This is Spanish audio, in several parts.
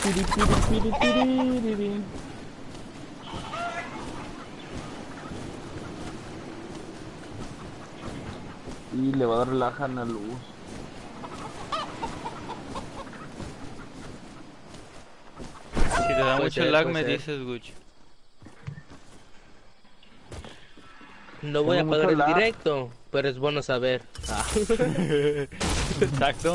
Piri, piri, piri, piriri. Y le va a dar relajan a luz. Si te da mucho lag me puede ser. dices, Gucci. No voy a Tengo apagar mucho el lag. directo, pero es bueno saber. Exacto.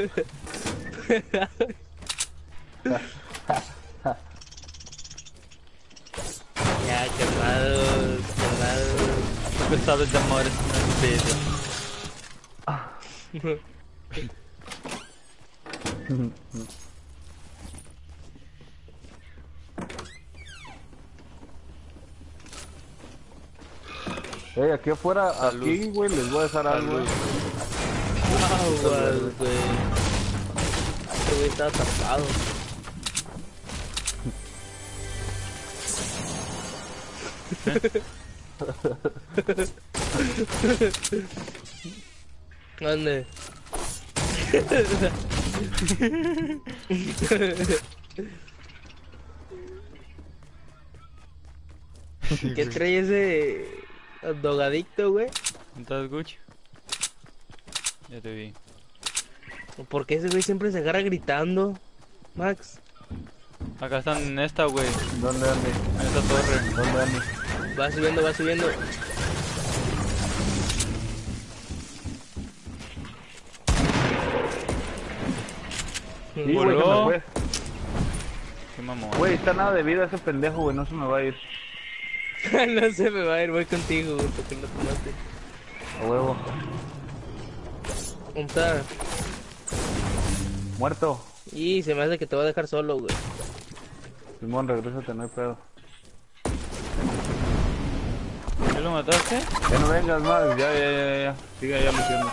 Ya, quemados, quemados. Tú que sabes de amor es un pedo. Aquí afuera, Salud. aquí, güey, les voy a dejar algo. Salud. Aguas, güey. Este güey está tapado. ¿Dónde? ¿Qué trae ese drogadicto, güey? ¿Entonces, Gucci? Ya te vi. ¿Por qué ese güey siempre se agarra gritando? Max, Acá están en esta, güey. ¿Dónde, Andy? En esta torre. ¿Dónde, Andy? va subiendo, va subiendo. Sí, güey, se me Voló. fue. Qué mamón. Güey, está nada de vida ese pendejo, güey, no se me va a ir. No se me va a ir, voy contigo, güey, porque no tomaste. A huevo. ¿Dónde está? Muerto. Y se me hace que te va a dejar solo, güey. Simón, regrésate, no hay pedo. ¿Qué lo mataste? Ya no vengas más, ya. Sigue allá metiendo.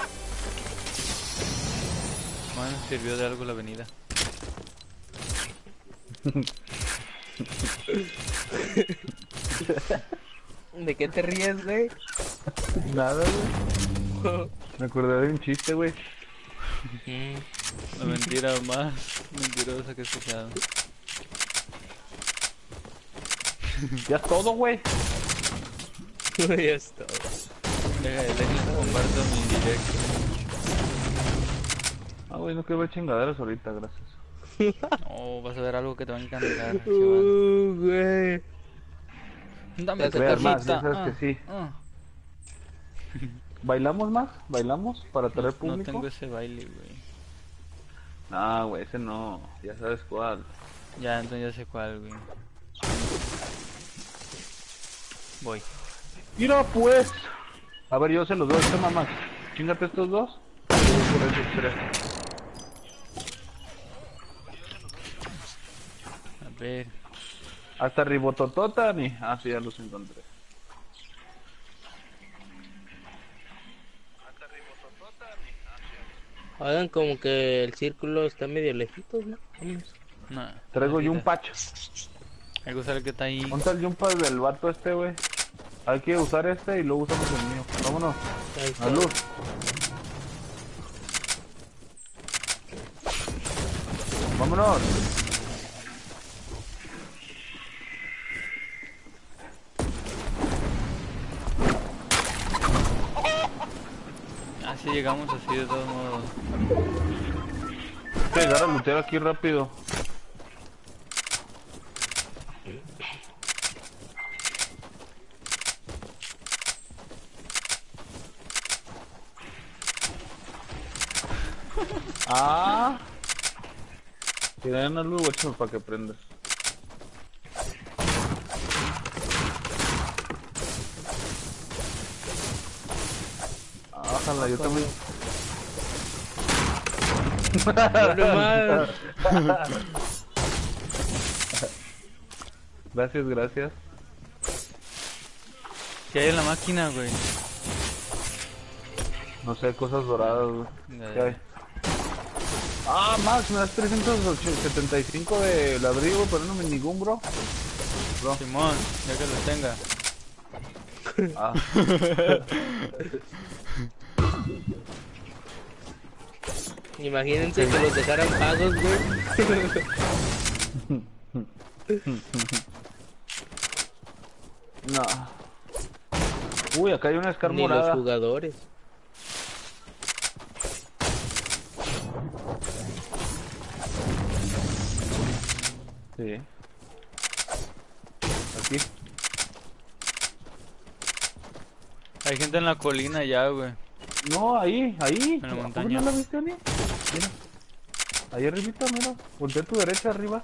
Bueno, sirvió de algo la avenida. ¿De qué te ríes, güey? Nada, güey. Me acordé de un chiste, güey. La mentira más mentirosa que he escuchado. Ya es todo, güey. Ya está. Déjenles comparto mi directo. Ah, güey, no quiero ver chingaderas ahorita, gracias. Oh, vas a ver algo que te va a encantar, chaval. Güey. Dame Te tu Veas más, cosita. ya sabes que sí. ¿Bailamos más? ¿Bailamos para No, traer no público? tengo ese baile, güey. No, güey, ese no. Ya sabes cuál. Ya, entonces ya sé cuál, güey. Voy. Mira, pues. A ver, yo se los doy a este mamá. Chingate estos dos. Yo voy por esos tres. A ver. Hasta Ribototota ni. Ah, sí, ya los encontré. Hagan como que el círculo está medio lejitos, ¿no? Vámonos. No. Traigo yo un necesita. patch. Hay que usar el que está ahí. ¿Dónde está el jumpa del vato este, güey? Hay que usar este y luego usamos el mío. Vámonos. Ahí está. A luz. Vámonos. Así llegamos así de todos modos. Hay que llegar a lootear aquí rápido. Ah. Tienen algo hecho para que prendas. Ojalá, yo también. No más. Gracias, gracias. ¿Qué hay en la máquina, güey? No sé, cosas doradas, güey. Ya, ¿Qué ya. hay? Ah, Max, me das 375 de ladrillo, pero no me ningún, bro. Simón, ya que lo tenga. Ah. Imagínense que los dejaran pagos, güey. No. Uy, acá hay una Scar Ni los morada. jugadores. Sí. Aquí. Hay gente en la colina ya, güey. No, ahí. En la ¿Cómo montaña. no la viste, Ani? Mira. Ahí arribita, mira. Voltea a tu derecha, arriba.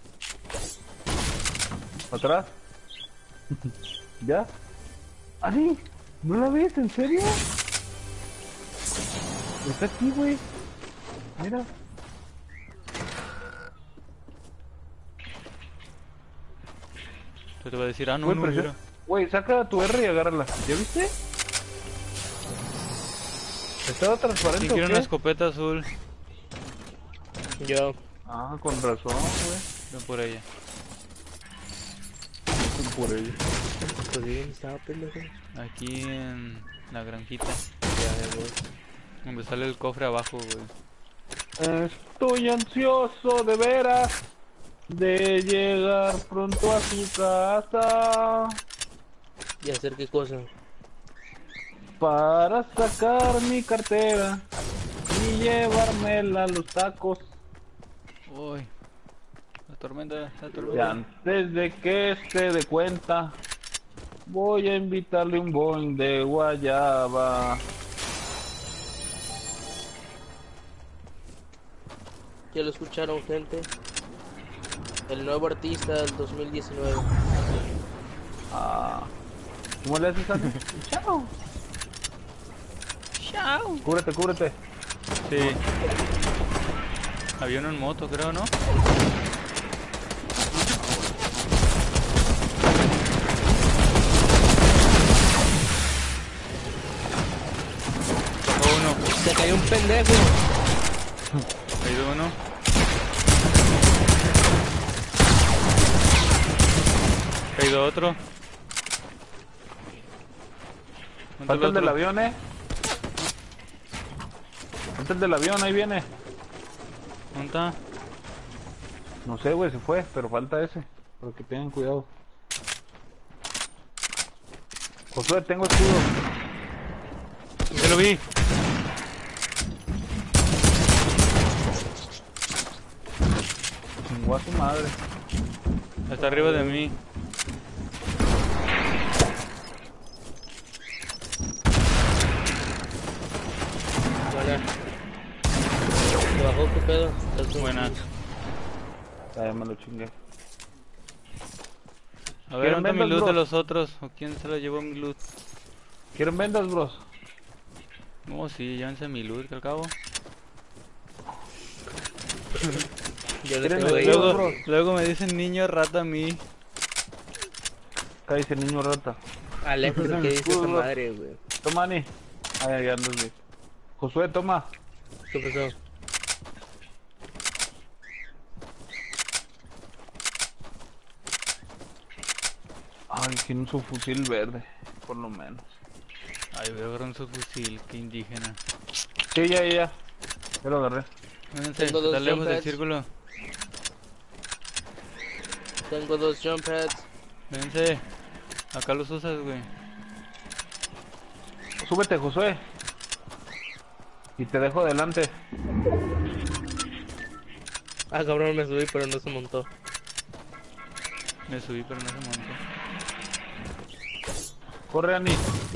Atrás. ¿Ya? Ani, ¿no la ves? ¿En serio? Está aquí, güey. Mira. Yo te voy a decir, ah, no, Güey, no, pero mira. güey, saca tu R y agárrala. ¿Ya viste? ¿Estaba transparente ¿Quién o quiere qué? una escopeta azul? Yo. Ah, con razón, güey. Ven por ella. Por ello. Pues bien, estaba pendejo. Aquí en la granjita. Ya, güey. Donde sale el cofre abajo, güey. Estoy ansioso de veras de llegar pronto a su casa ¿Y hacer qué cosa? para sacar mi cartera y llevármela a los tacos. Uy. La tormenta, la Y tormenta. antes de que se dé cuenta, voy a invitarle un boing de guayaba. Ya lo escucharon, gente. El nuevo artista del 2019. Ah, ¿cómo le haces, Ani? Chao. Chao. Cúbrete, cúbrete. Sí. Había uno en moto, creo, ¿no? Bajó uno. Se cayó un pendejo. Caído uno. Caído otro. ¿Dónde Falta el del otro? avión, Falta el del avión, ahí viene. ¿Dónde está? No sé, güey, se fue, pero falta ese. Pero que tengan cuidado. Josué, tengo escudo. Ya lo vi. Chingó a su madre. Está arriba de mí. Buena. ¿Se bajó qué pedo? Buena. Ya me lo chingué. A ver, ¿dónde está mi vendas, loot de bro? los otros? ¿O quién se lo llevó mi loot? ¿Quieren vendas, bros? No, sí, llévense mi loot, que al cabo. Yo le ¿Quieren tengo el ahí. dedo? Luego, bro. luego me dicen niño rata a mí. Acá dice niño rata. Alex, ¿qué Tiene dice escudo, esa bro. madre, güey? Toma, Ani. Ahí andas bien. Josué, toma. ¿Qué pasó? Ay, tiene su fusil verde, por lo menos. Ay, voy a agarrar un subfusil, qué indígena. Sí, ya. Ya lo agarré. Vénganse, Tengo dos está lejos del jump pads. círculo. Tengo 2 jump pads. Vénganse. Acá los usas, güey. Súbete, Josué. Y te dejo adelante. Ah, cabrón, me subí, pero no se montó. Me subí, pero no se montó. Corre, Ani.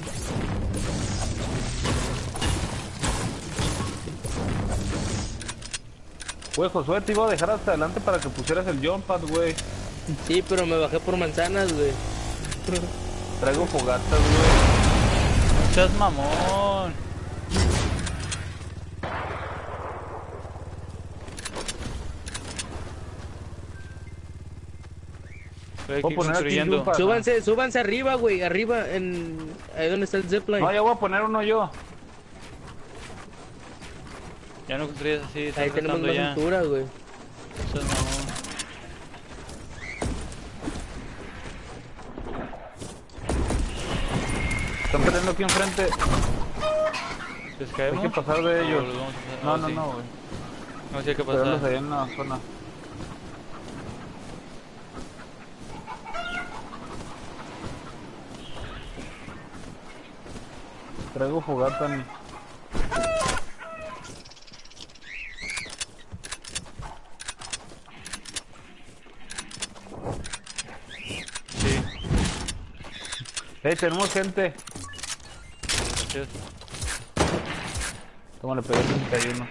Güey, Josué, te iba a dejar hasta adelante para que pusieras el jump pad, güey. Sí, pero me bajé por manzanas, güey. Traigo fogatas, güey. ¡No seas mamón! Estoy Voy aquí a poner aquí construyendo. jump pad. Súbanse arriba, güey. Arriba, ahí donde está el zipline. No, ya voy a poner uno yo. Ya no construyes así, estás Ahí tenemos rentando más ya. altura, güey. No seas mamón. Están peleando aquí enfrente. ¿Les Hay caemos? que pasar de ¿O ellos. los vamos a hacer? No, Ah, no, sí. no, güey. No, sí hay que Esperarlos pasar. ahí en la zona. Traigo fogata, ni. Sí, Tenemos gente. gracias. ¿Cómo le pegué 31?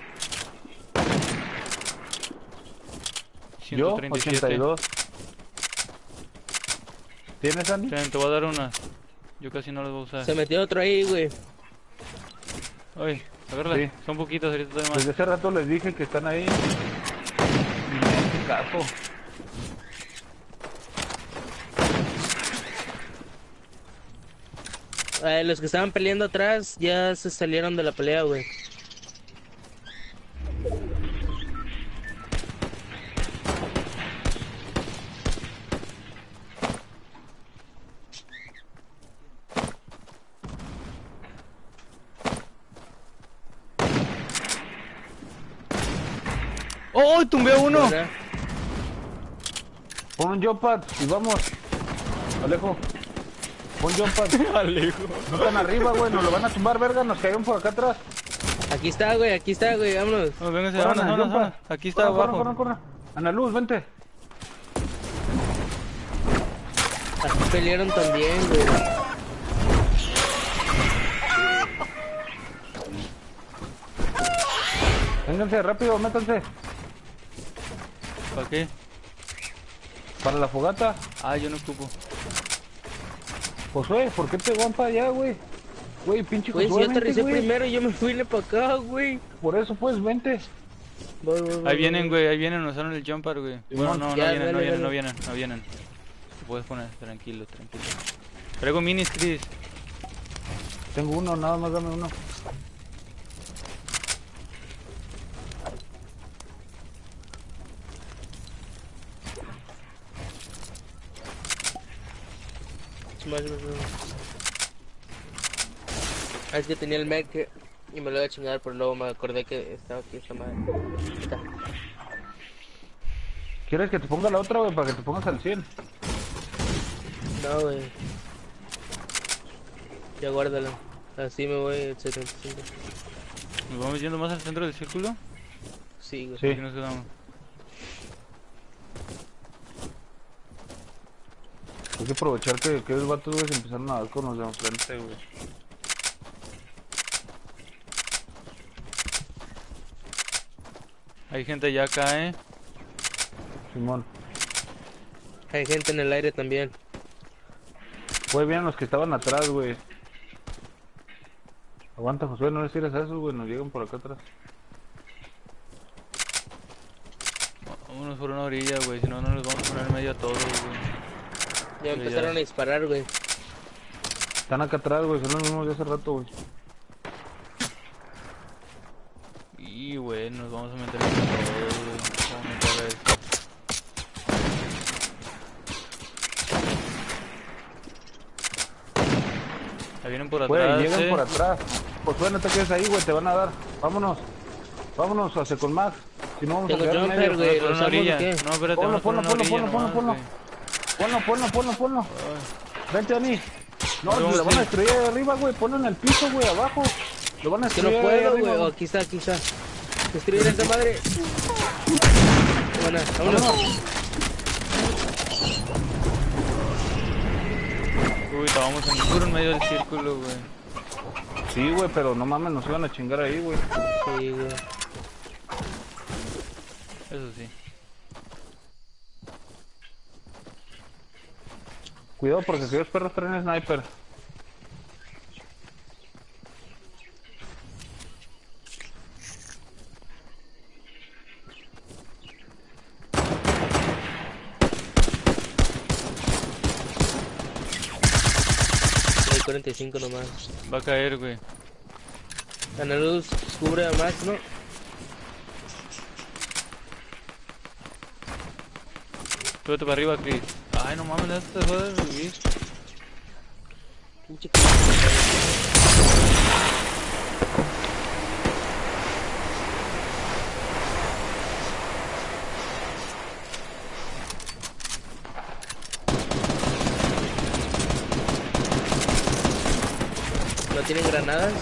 Yo, 137. 82. ¿Tienes, Andy? Te voy a dar una. Yo casi no las voy a usar. Se metió otro ahí, güey. Oye, agárrala. Sí. Son poquitos, ahorita estoy más. Desde hace rato les dije que están ahí. Ni me hacen caso. Los que estaban peleando atrás ya se salieron de la pelea, güey. ¡Oh! ¡Tumbé a uno! ¿Verdad? Pon un jump pad y vamos. Alejo. Pon jump pad. Alejo. No están arriba, güey. Nos lo van a tumbar, verga. Nos cayeron por acá atrás. Aquí está, güey, vámonos. No, véngase, Corran, vámonos, jump vámonos. pad. Aquí está Corran, abajo. corran. Ana Luz, vente. Aquí pelearon también, güey. Vénganse, rápido, métanse. ¿Para qué? Para la fogata. Ah, yo no ocupo. Josué, ¿por qué te van para allá, güey? Güey, pinche Güey, si Josué, yo vente, aterricé güey. primero, yo me fui para acá, güey. Por eso, pues, vente. Voy, Ahí vienen, güey, ahí vienen, nos usaron el jumper, güey. Bueno, no, Ya, no vienen, dale, no vienen, dale. no vienen, no vienen. Te puedes poner, tranquilo, tranquilo. Traigo minis, Chris. Tengo uno, nada más dame uno. Ah, es que tenía el mech y me lo iba a chingar, pero luego me acordé que estaba aquí esta madre. Ahí está. ¿Quieres que te ponga la otra, güey, para que te pongas al 100? No, güey. Ya guárdala. Así me voy al 75. ¿Nos vamos yendo más al centro del círculo? Sí, güey. Sí. Aquí nos quedamos. Hay que aprovechar que los vatos, güey, se empezaron a dar con los de enfrente, güey. Hay gente ya acá, Simón. Hay gente en el aire también. Güey, vienen los que estaban atrás, güey. Aguanta, Josué, no les tires a esos, güey, nos llegan por acá atrás. Vámonos por una orilla, güey, si no, no les vamos a poner en medio a todos, güey. Ya Pero empezaron a disparar, güey. Están acá atrás, güey, son los mismos de hace rato, güey. Y, güey, nos vamos a meter en todos, güey. Vamos a meter a esto. Ahí vienen por Güey, atrás, llegan por atrás. Josué, no te quedes ahí, güey, te van a dar. Vámonos. Vámonos, hacia con Max. Si no, vamos Tengo a quedar en jumper, medio. güey. Por ¿Lo una orilla. usamos o qué? No, espérate, Ponlo, vamos por una ponlo, orilla ponlo, nomás, ponlo. güey. Ponlo. Vente, Dani. No, Ahí vamos, lo van a sí. destruir ahí arriba, güey. Ponlo en el piso, güey, abajo. Lo van a Es que no destruir ahí puedo, arriba, güey. Oh, aquí está. Destruir esta madre. Buena, vámonos. Uy, estábamos en puro en medio del círculo, güey. Sí, güey, pero no mames, nos iban a chingar ahí, güey. Sí, güey. Eso sí. Cuidado porque aquellos perros traen sniper. Hay 45 nomás. Va a caer, güey. Ana Luz cubre a Max, ¿no? Súbete para arriba, Chris. Ay, no mames, ya te dejó de vivir. Pinche ¿Tienen granadas?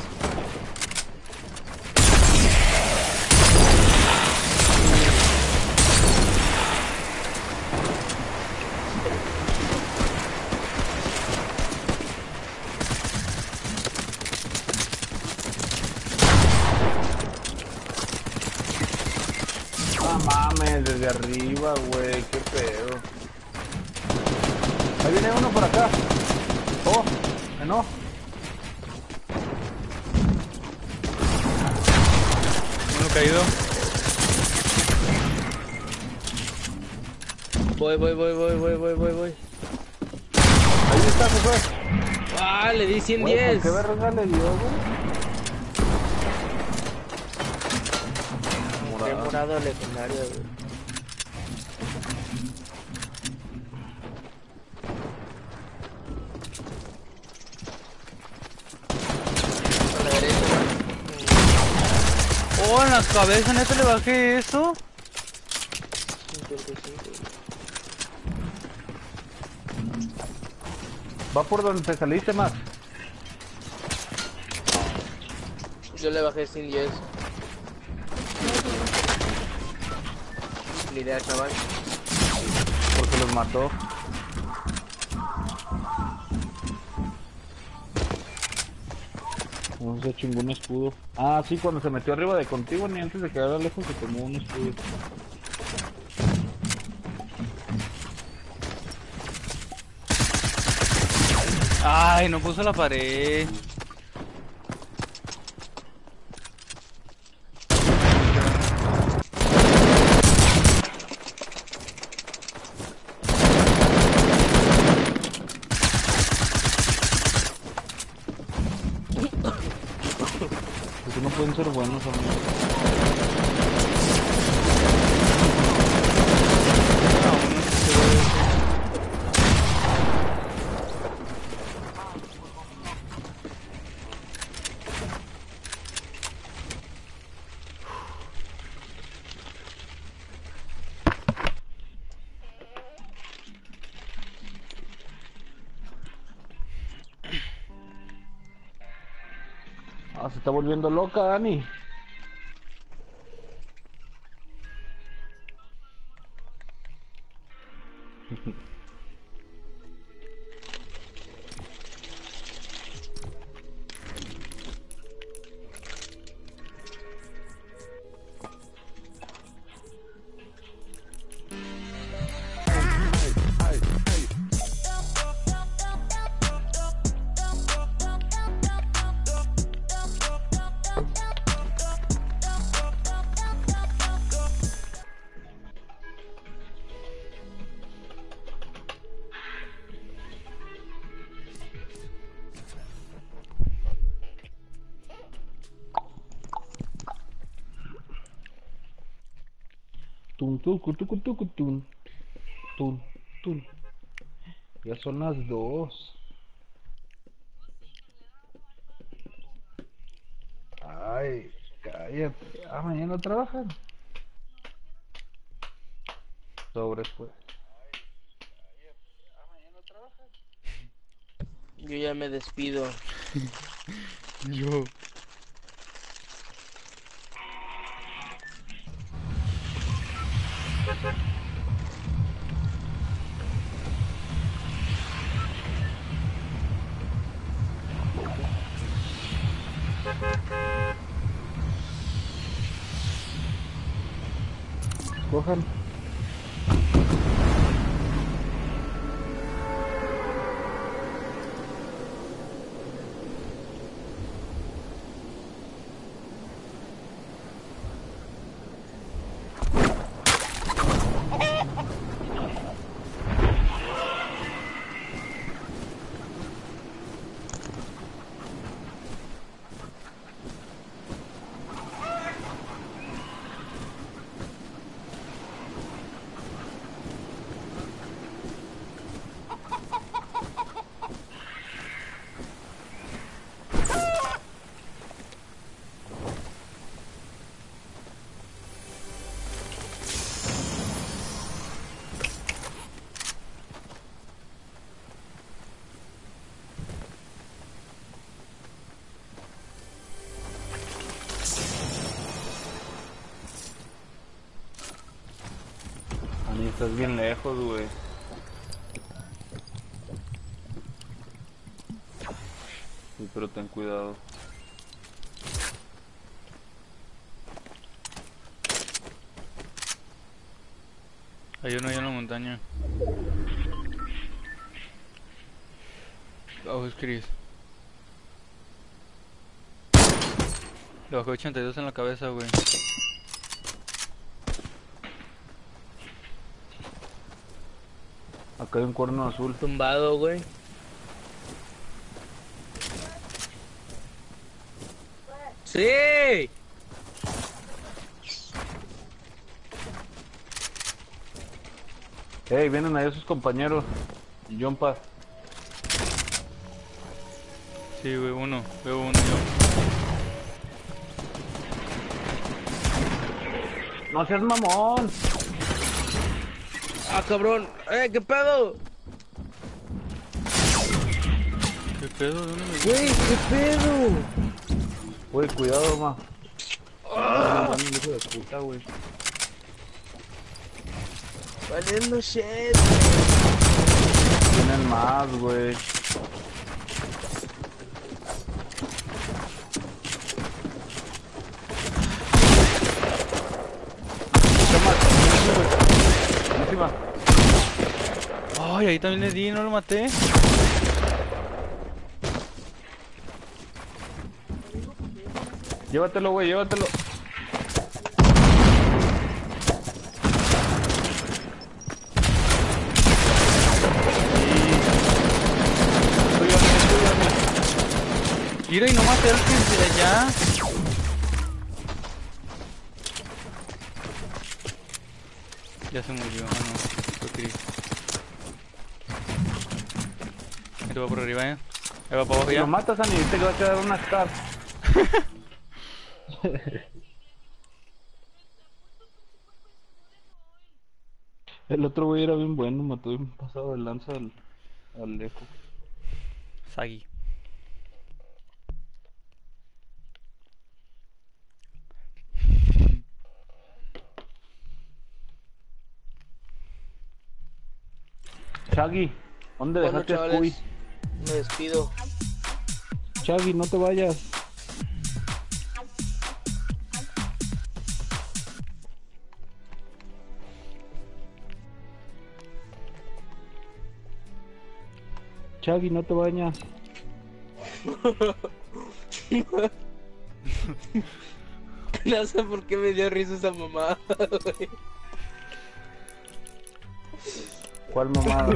No mames, desde arriba, güey, qué pedo. Ahí viene uno por acá. Oh, no. Uno caído. Voy. Ahí está, se fue. Ah, le di Güey, 110. ¿por qué verga le dio, güey? Qué morado legendario, güey. A la derecha, Oh, en la cabeza, neta le bajé eso. 55. Va por donde te saliste, Max. Yo le bajé 110. Ni idea, chaval. Porque los mató. No se chingó un escudo. Ah, sí, cuando se metió arriba de contigo, ni antes de quedar lejos, se tomó un escudo. Ay, no puso la pared. Porque no pueden ser buenos, amigos. Ah, se está volviendo loca, Dani. Tun, tucu, tucu, tucu, tun. Tun, tun. Ya son las 2. Ay, cállate. Ah, mañana trabajan. Sobres, pues. Yo ya me despido. Yo. Cojan. Estás bien lejos, güey. Sí, pero ten cuidado. Hay uno ahí en la montaña. Oh, es Chris. Le bajó 82 en la cabeza, güey. Acá hay un cuerno azul. Tumbado, güey. ¡Sí! Hey, vienen ahí sus compañeros. Jumpa. Sí, güey, uno. Veo uno yo. No seas mamón. ¡Ah, cabrón! ¿Qué pedo? ¿Qué pedo? ¿De dónde me Güey, ¿qué pedo? Güey, cuidado, ma. ¡Ah! Hijo de puta, güey. Valiendo shit. Tienen más, güey. Encima. Ay, ahí también le di, no lo maté. Llévatelo, güey, llévatelo. Mira, y no maté al que es de allá. Ya se murió, ah no, fue Chris. Ahí te va por arriba, Ahí va para abajo Si ya. lo matas, Ani, te va a quedar una scar. El otro güey era bien bueno, mató bien pasado de lanza al eco. Sagi. Shaggy, ¿dónde Bueno, dejaste a Scooby? chavales, me despido. Shaggy, no te vayas. Shaggy, no te bañas. No sé por qué me dio risa esa mamada, güey. ¿Cuál mamada?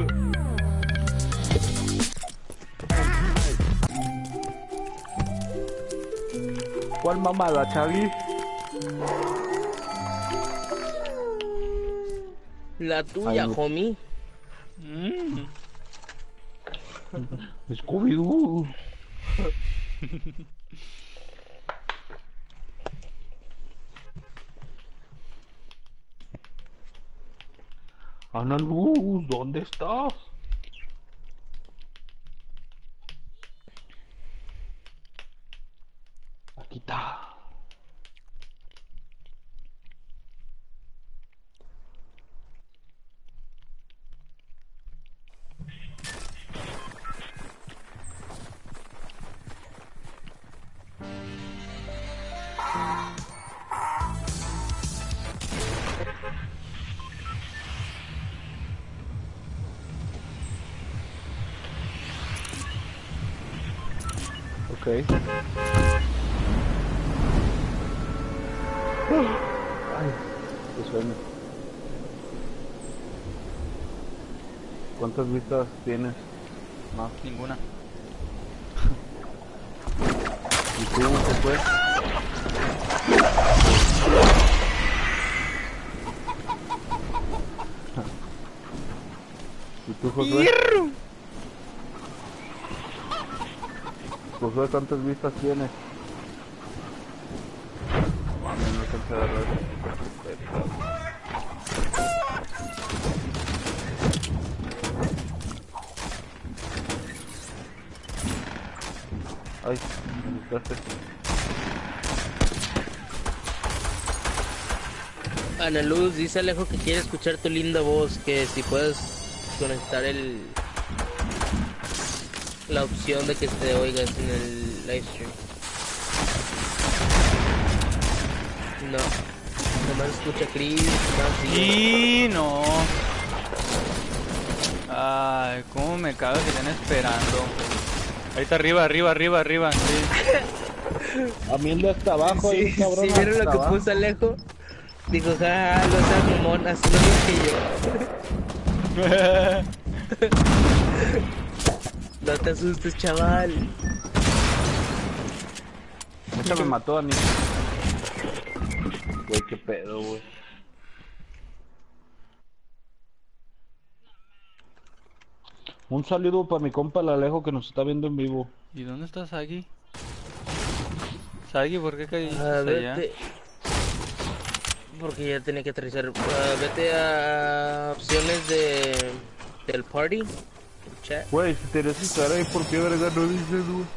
¿Cuál mamada, Shaggy? La tuya, Ay, homie. Scooby-Doo. Ana Luz, ¿dónde estás? Aquí está. Ok. Ay, qué sueño. ¿Cuántas vistas tienes? Más. Ninguna. ¿Y tú qué fue? ¿Y tú, Josué? Josué, ¿cuántas vistas tienes? Mami, no alcancé a agarrar. Ay, me gustaste. Ana Luz, dice Alejo que quiere escuchar tu linda voz, que si puedes conectar la opción de que te oigas en el live stream. No, nomás escucha Chris. Y no. Ay, cómo me cago que estén esperando. Ahí está arriba, sí. A mí el de hasta abajo, Sí, ahí, cabrón. sí, vieron lo hasta que abajo. puso Alejo. Dijo, jaja, no seas mamón, así lo dije yo. No te asustes, chaval. Esta me mató a mí. Güey, qué pedo, güey. Un saludo para mi compa el Alejo que nos está viendo en vivo. ¿Y dónde está Sagi? Sagi, ¿por qué caíste Ah, allá? vete. Porque ya tenía que aterrizar. Vete a opciones del party. Chat. Güey, si te querías estar ahí, ¿por qué verga no dices, güey?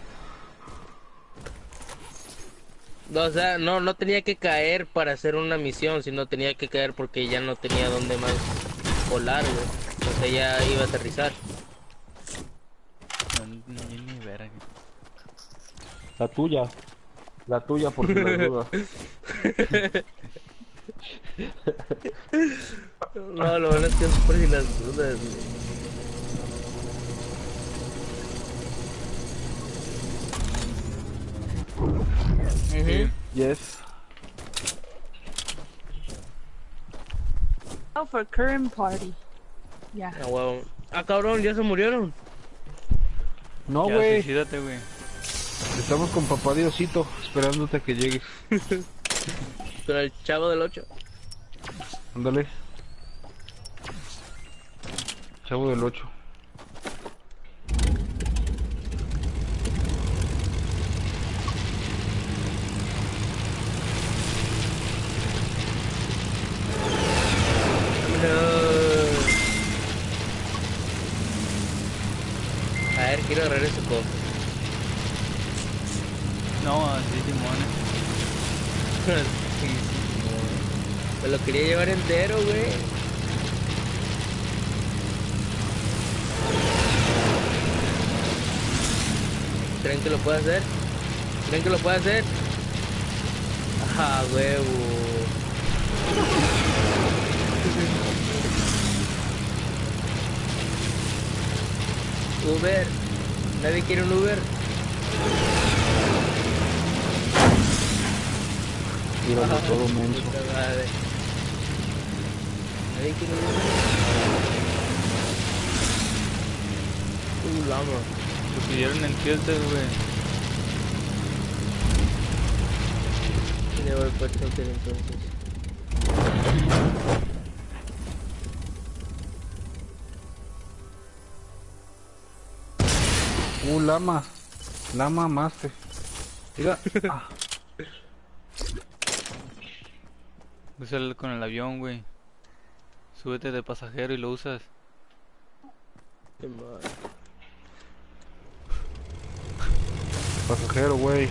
No, o sea, no tenía que caer para hacer una misión, sino tenía que caer porque ya no tenía dónde más volar, güey. O sea, ya iba a aterrizar. Ni verga. La tuya por si las dudas. No, lo bueno es que es por si las dudas, güey. Ujú. Yes. Oh, for current party. Ya. Ah, huevo. Ah, cabrón, ya se murieron. No, Ya, güey. suicídate, güey. Estamos con papá Diosito, esperándote a que llegues. Con el chavo del 8. Ándale. Chavo del 8. A ver, quiero agarrar ese cofre. No, así Simón. Sí, me lo quería llevar entero, güey. ¿Creen que lo puede hacer? ¿Creen que lo puede hacer? Ah, huevo. Uber. ¿Nadie quiere un Uber? Tíralo todo menso. Puta madre. ¿Nadie quiere un Uber? Lama. Lo pidieron en Tilted, güey. Debo haber puesto Tilted entonces. Lama. Lama master. Mira. Ah. Úsalo con el avión, güey. Súbete de pasajero y lo usas. Qué mal. Pasajero, güey.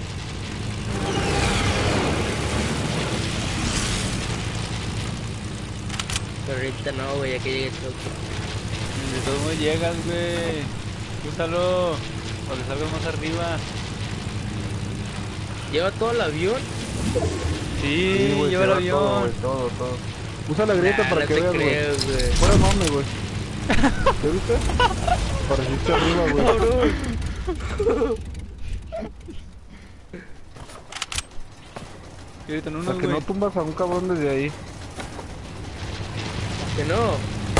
Pero ahorita no, güey, ya que llegue el choque. De todos modos llegas, güey. Úsalo. Para que salgas más arriba. ¿Lleva todo el avión? Sí, güey, lleva el lleva todo, avión. güey, todo. Usa la grieta Nah, para no que te veas, güey. creo, güey. Fuera mame, güey. ¿Te viste? Pareciste arriba, güey. Y ahorita en O unos, sea, que güey. no tumbas a un cabrón desde ahí. Que no.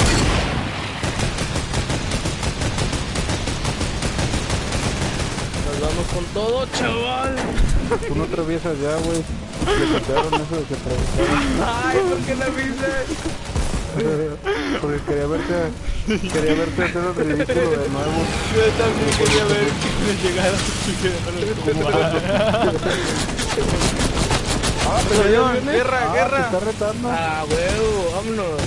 Nos vamos con todo, chaval. Tú no atraviesas ya, güey. Le quitaron eso de que atravesaron. Ay, ¿por qué la avisas? Porque quería verte hacer el ridículo de nuevo. Yo también quería ver que me llegara Ah, pero ya Avión, viene. guerra, Ah, guerra. te está retando. Ah, huevo, vámonos.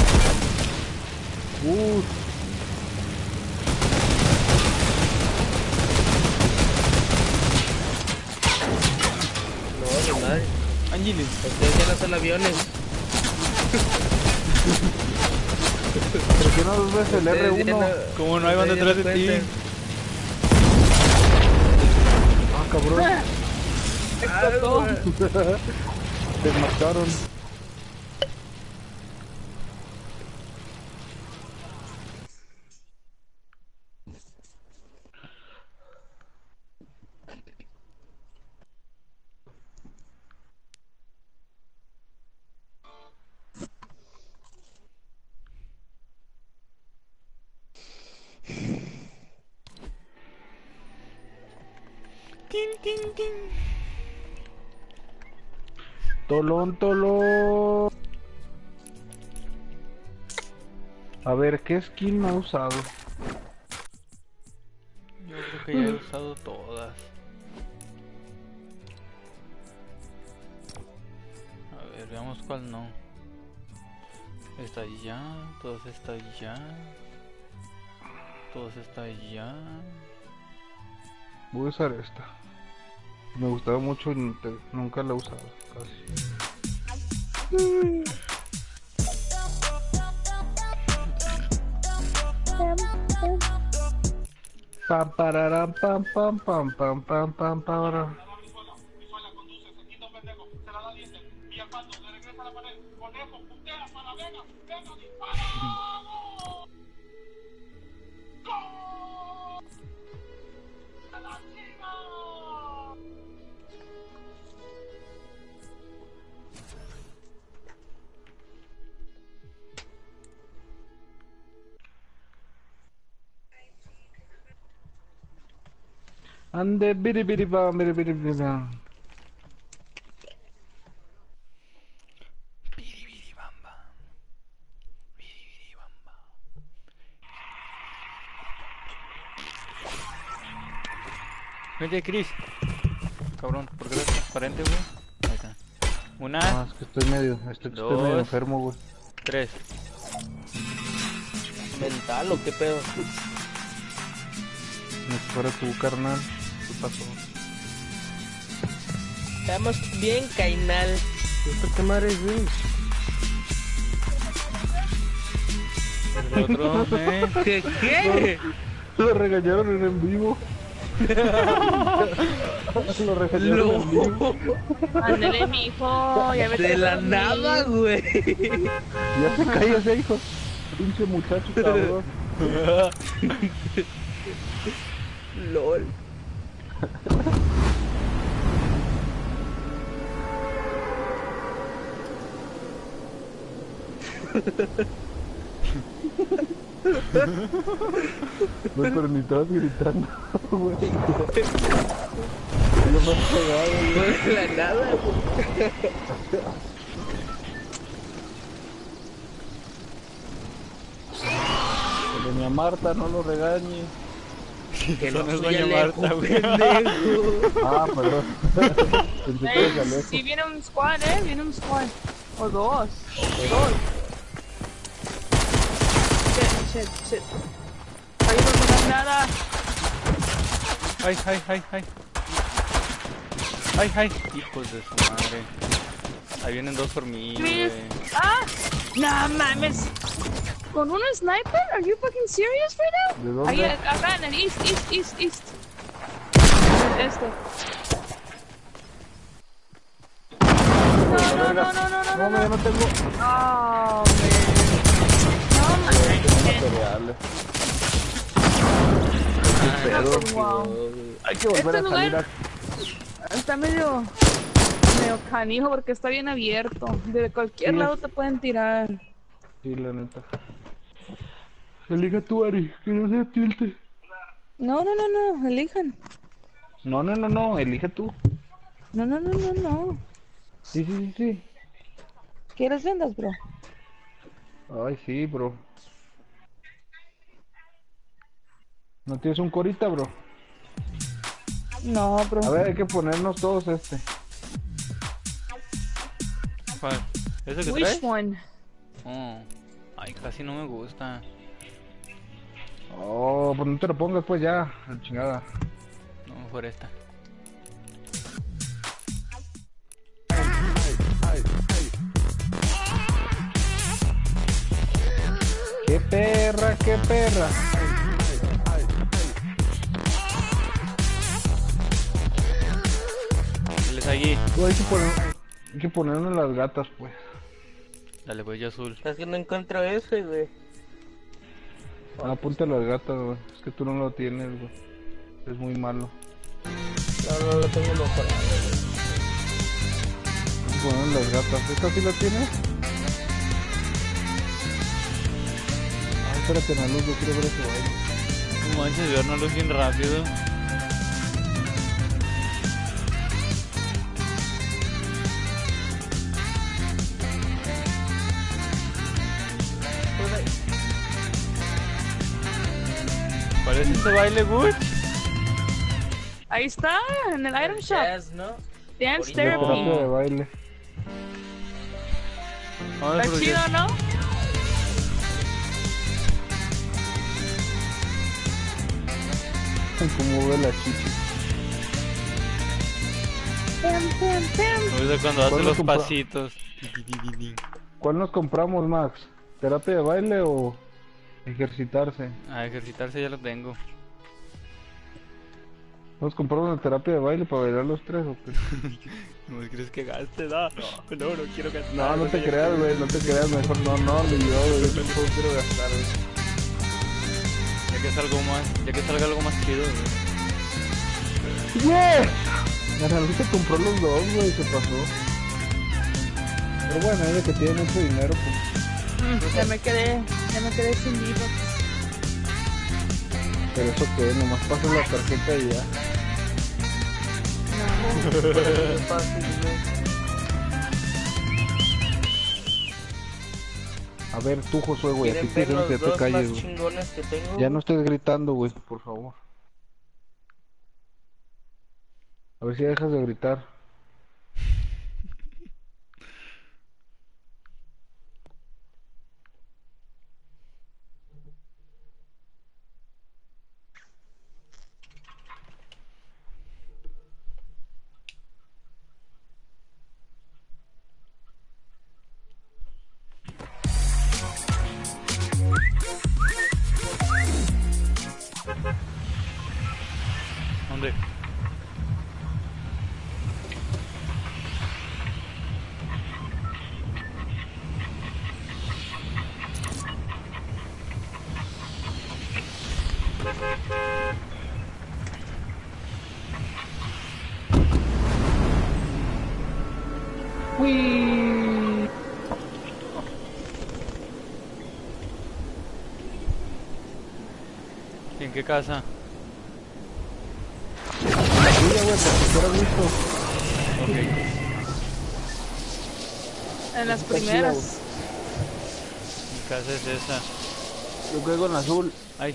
No, mi madre. Angelis. Ustedes ya no son aviones. Presiona 2 veces el R1. ¿Cómo no hay van detrás de ti? Ah, cabrón. Explotó. Te mataron. Tin, tin, tin. Tolón, tolón. A ver, ¿qué skin no he usado? Yo creo que ya he usado todas. A ver, veamos cuál no. Esta ya, todas esta ya. Todas esta ya. Voy a usar esta. Me gustaba mucho y nunca la he usado. Casi. Pam, pararam, pam, pam, pam, pam, pam, pam, pararam. Ande biri biri bam biri biri biri bam. Biribiribamba. Biribiribamba. Vente, Chris. Cabrón, ¿por qué eres transparente, güey? Ahí está. Ah, Una, es que estoy medio Dos. enfermo, güey. 3. ¿Mental o qué pedo? Me fuera tu carnal. ¿Qué pasó? Estamos bien, Cainal. ¿Esto qué madre es, güey? El otro, ¿Qué? Lo regañaron en vivo. Lo regañaron en vivo. Ándale, mijo. Ya vete De la por mí. nada, güey. Ya se calla ese hijo. Pinche muchacho cabrón. LOL. No, pero ni estabas gritando, güey. Yo me he pegado, güey. De la nada, güey. Doña Marta, no lo regañe. Que Eso no no es soy Doña Alejo, Marta, güey. pendejo. Ah, perdón. Pensé que Ey, era Alejo. sí, viene un squad, viene un squad. O dos. Shit. Ahí no me da nada. Ay, ay, ay, ay. Ay, ay. Hijos de su madre. Ahí vienen dos por mí, güey. Chris. Ah, no mames. ¿Con un sniper? Are you fucking serious right now? ¿De dónde? Ahí, acá en el east. Este. No. No, ya no tengo. Oh, man. Materiales. No, wow. Hay que volver Este a salir lugar- Está medio canijo porque está bien abierto. De cualquier Sí, lado es- te pueden tirar. Sí, la neta. Elija tú, Ari, que no se tilte. No, elijan. No, elige tú. No. Sí. ¿Quieres vendas, bro? Ay, sí, bro. ¿No tienes un corita, bro? No, bro. A ver, hay que ponernos todos este. ¿Cuál? ¿Ese que Which traes? one? Oh. Ay, casi no me gusta. Oh, pues no te lo pongas pues ya, la chingada. No, mejor esta. perra, qué perra. Él es allí. Hay que ponernos las gatas, pues. Dale, pues yo azul. Es que no encuentro ese, güey. Ponte las gatas, güey. Es que tú no lo tienes, güey. Es muy malo. No lo tengo mejorado, güey. Poner las gatas. ¿Esta sí la tienes? Ay, espérate, en la luz, yo quiero ver ese baile. No manches, ver una luz bien rápido. ¿Cuál es este baile, Guch? Ahí está, en el item shop. Jazz, ¿no? Dance Ahorita. therapy. Terapia de baile. Vamos a Está chido, ¿no? Como ve la chichi. Pam, pam, pam. Me gusta cuando hace ¿Cuándo los compra- pasitos. ¿Cuál nos compramos, Max? ¿Terapia de baile o ejercitarse? A ejercitarse ya lo tengo. ¿Nos compramos una terapia de baile para bailar los tres o qué? No crees que gaste, da. No quiero gastar. No, no te creas, güey, no te creas, mejor no, ni yo, güey, yo tampoco quiero gastar, güey. Ya que salga algo más chido, güey. ¡Yeah! Ganar se compró los dos, güey, se pasó. Pero bueno, ella que tiene mucho dinero, pues. Ya me quedé sin vivo. Pero eso que nomás paso la tarjeta y ya. Es fácil, güey. A ver, tú, Josué, güey, aquí ¿Quieren te ver dijeron los que te dos calles, más güey. chingones que tengo? Ya no estés gritando, güey, por favor. A ver si dejas de gritar. ¿Dónde? ¡Uy! ¿En qué casa? La tuya, güey, porque fueras listo. Ok. En las Está chida, primeras. Mi casa es esa. Yo caigo en azul. Ay.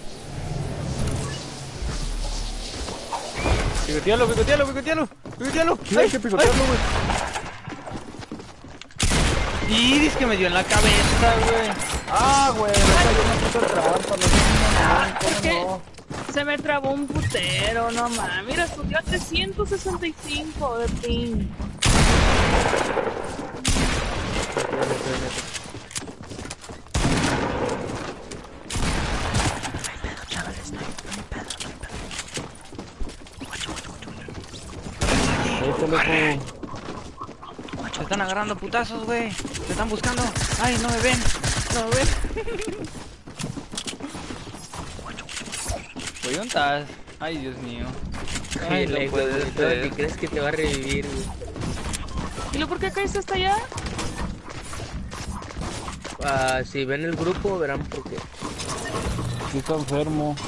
Picotealo. Sí, hay que picotearlo, güey. Y dice que me dio en la cabeza, güey. Ah, güey, me cayó una puta trampa, no sé Es que cómo se me trabó un putero, no mames. Mira, estudió a 365 de ping. no. Ahí te lo Se están agarrando putazos, güey. Se están buscando. Ay, no me ven. Güey, ¿dónde estás? Ay, Dios mío. Ay, no güey, puede ¿qué ser. crees que te va a revivir, güey? ¿Y luego por qué caíste hasta allá? Ah, si ven el grupo, verán por qué. Sí está enfermo.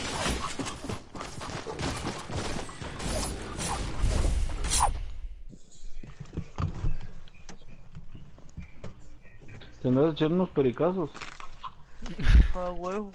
Tendrás que echar unos pericazos. Ah, huevo.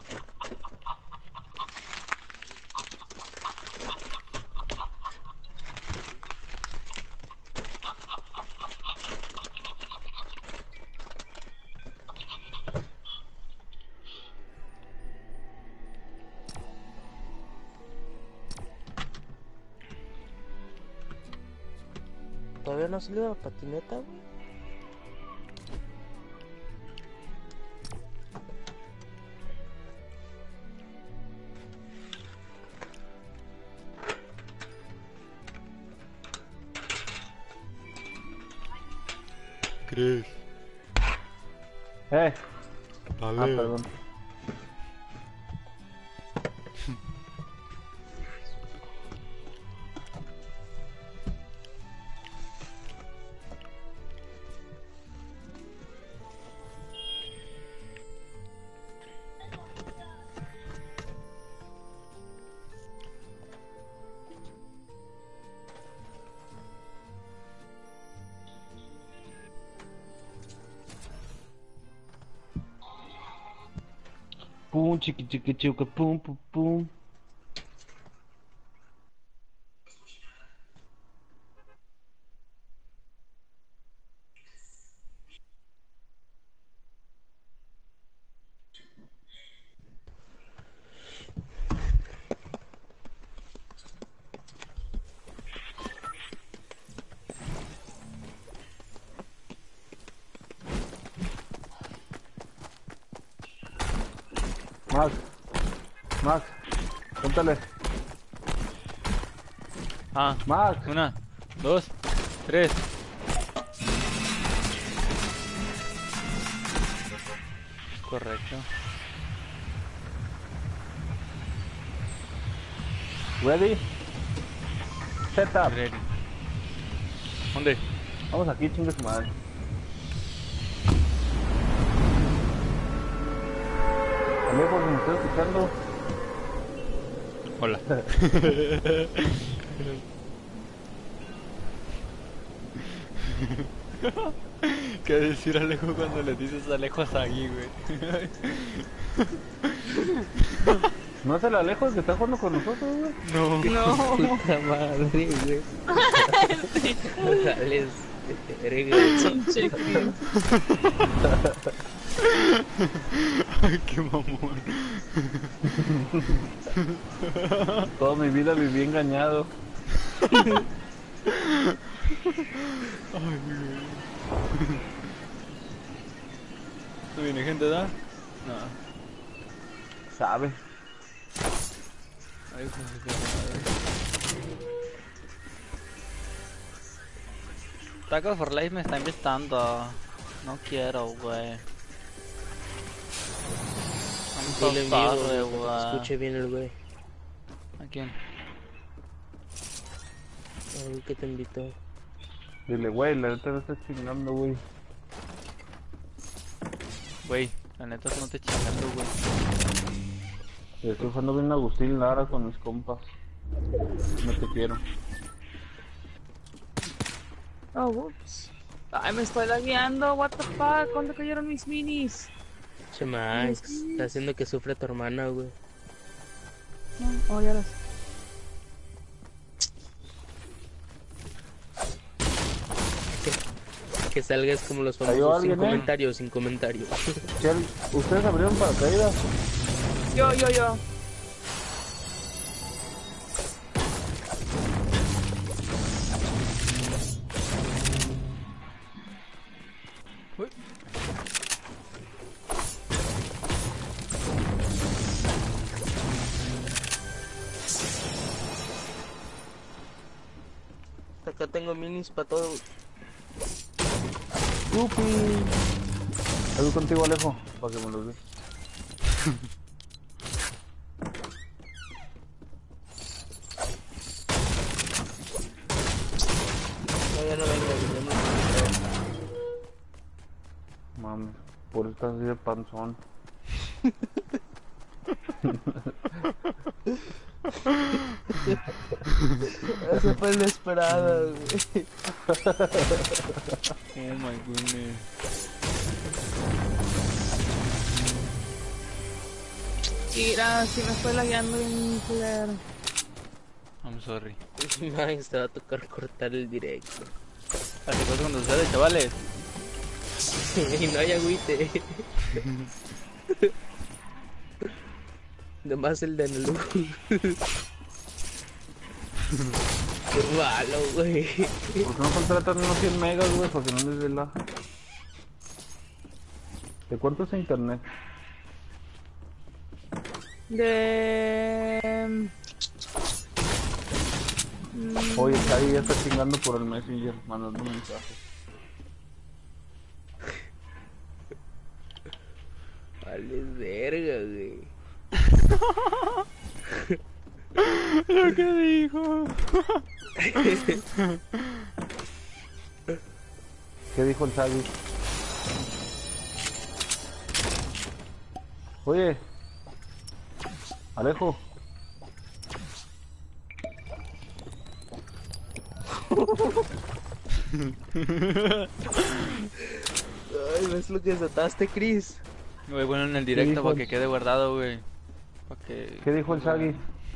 ¿Todavía no ha salido la patineta, güey? 3. Ah, Dale. perdón. Pum, chiqui, chiqui, chica, pum, pum, pum. Max, Max, cuéntale. Ah, Max, 1, 2, 3. Correcto. ready? Set up. Ready. ¿Dónde? Vamos aquí, chingue su madre. Alejo, me estoy escuchando. Hola. ¿Qué decir Alejo cuando le dices Alejo Sagi, güey? ¿No es el Alejo el que está jugando con nosotros, güey? No. No. Puta madre, güey. Sales de verga. Chicken. Ay, qué mamón. Toda mi vida viví engañado. Ay, güey. ¿No viene gente, da? No. Sabe. Ay, hijo de madre. Tacos for Life me está invitando. No quiero, güey. I'm Dile en so vivo, sorry, güey, para que escuche bien el güey. ¿A quién? El que te invitó. Dile, güey, la neta me está chingando, güey. Güey, la neta no te chingando, güey. Estoy jugando bien Agustín Lara con mis compas. No te quiero. Oh, whoops. Ay, me estoy lagueando. What the fuck? ¿Dónde cayeron mis minis? Che, Max, está haciendo que sufra tu hermana, güey. No, oh, ya las. Que salgas como los ¿Cayó famosos sin alguien, comentario, sin comentario. ¿Ustedes abrieron paracaídas? Yo. Uy. Acá tengo minis para todo. ¡Yupi! Algo contigo, Alejo, para que me los des. No, ya no vengo, ya no. Mames, por eso estás así de panzón. Esa fue inesperada, güey. Oh my goodness. Mira, si me estoy lagueando bien culero. I'm sorry. Max, te va a tocar cortar el directo. Así pasa con ustedes, chavales. Y no hay agüite. Nomás el de Analu. Qué malo, güey. ¿Por qué no contratan unos 100 megas, güey? Para que no les dé la... ¿De cuánto es internet? De... Oye, ahí ya está chingando por el Messenger, mandando mensajes. Vale, verga, güey. Lo que dijo. ¿Qué dijo el Sagi? Oye, Alejo. Ay, ¿ves lo que desataste, Chris? Güey, bueno, en el directo dijo para el- que quede guardado, güey. Para que... ¿Qué dijo el Sagi?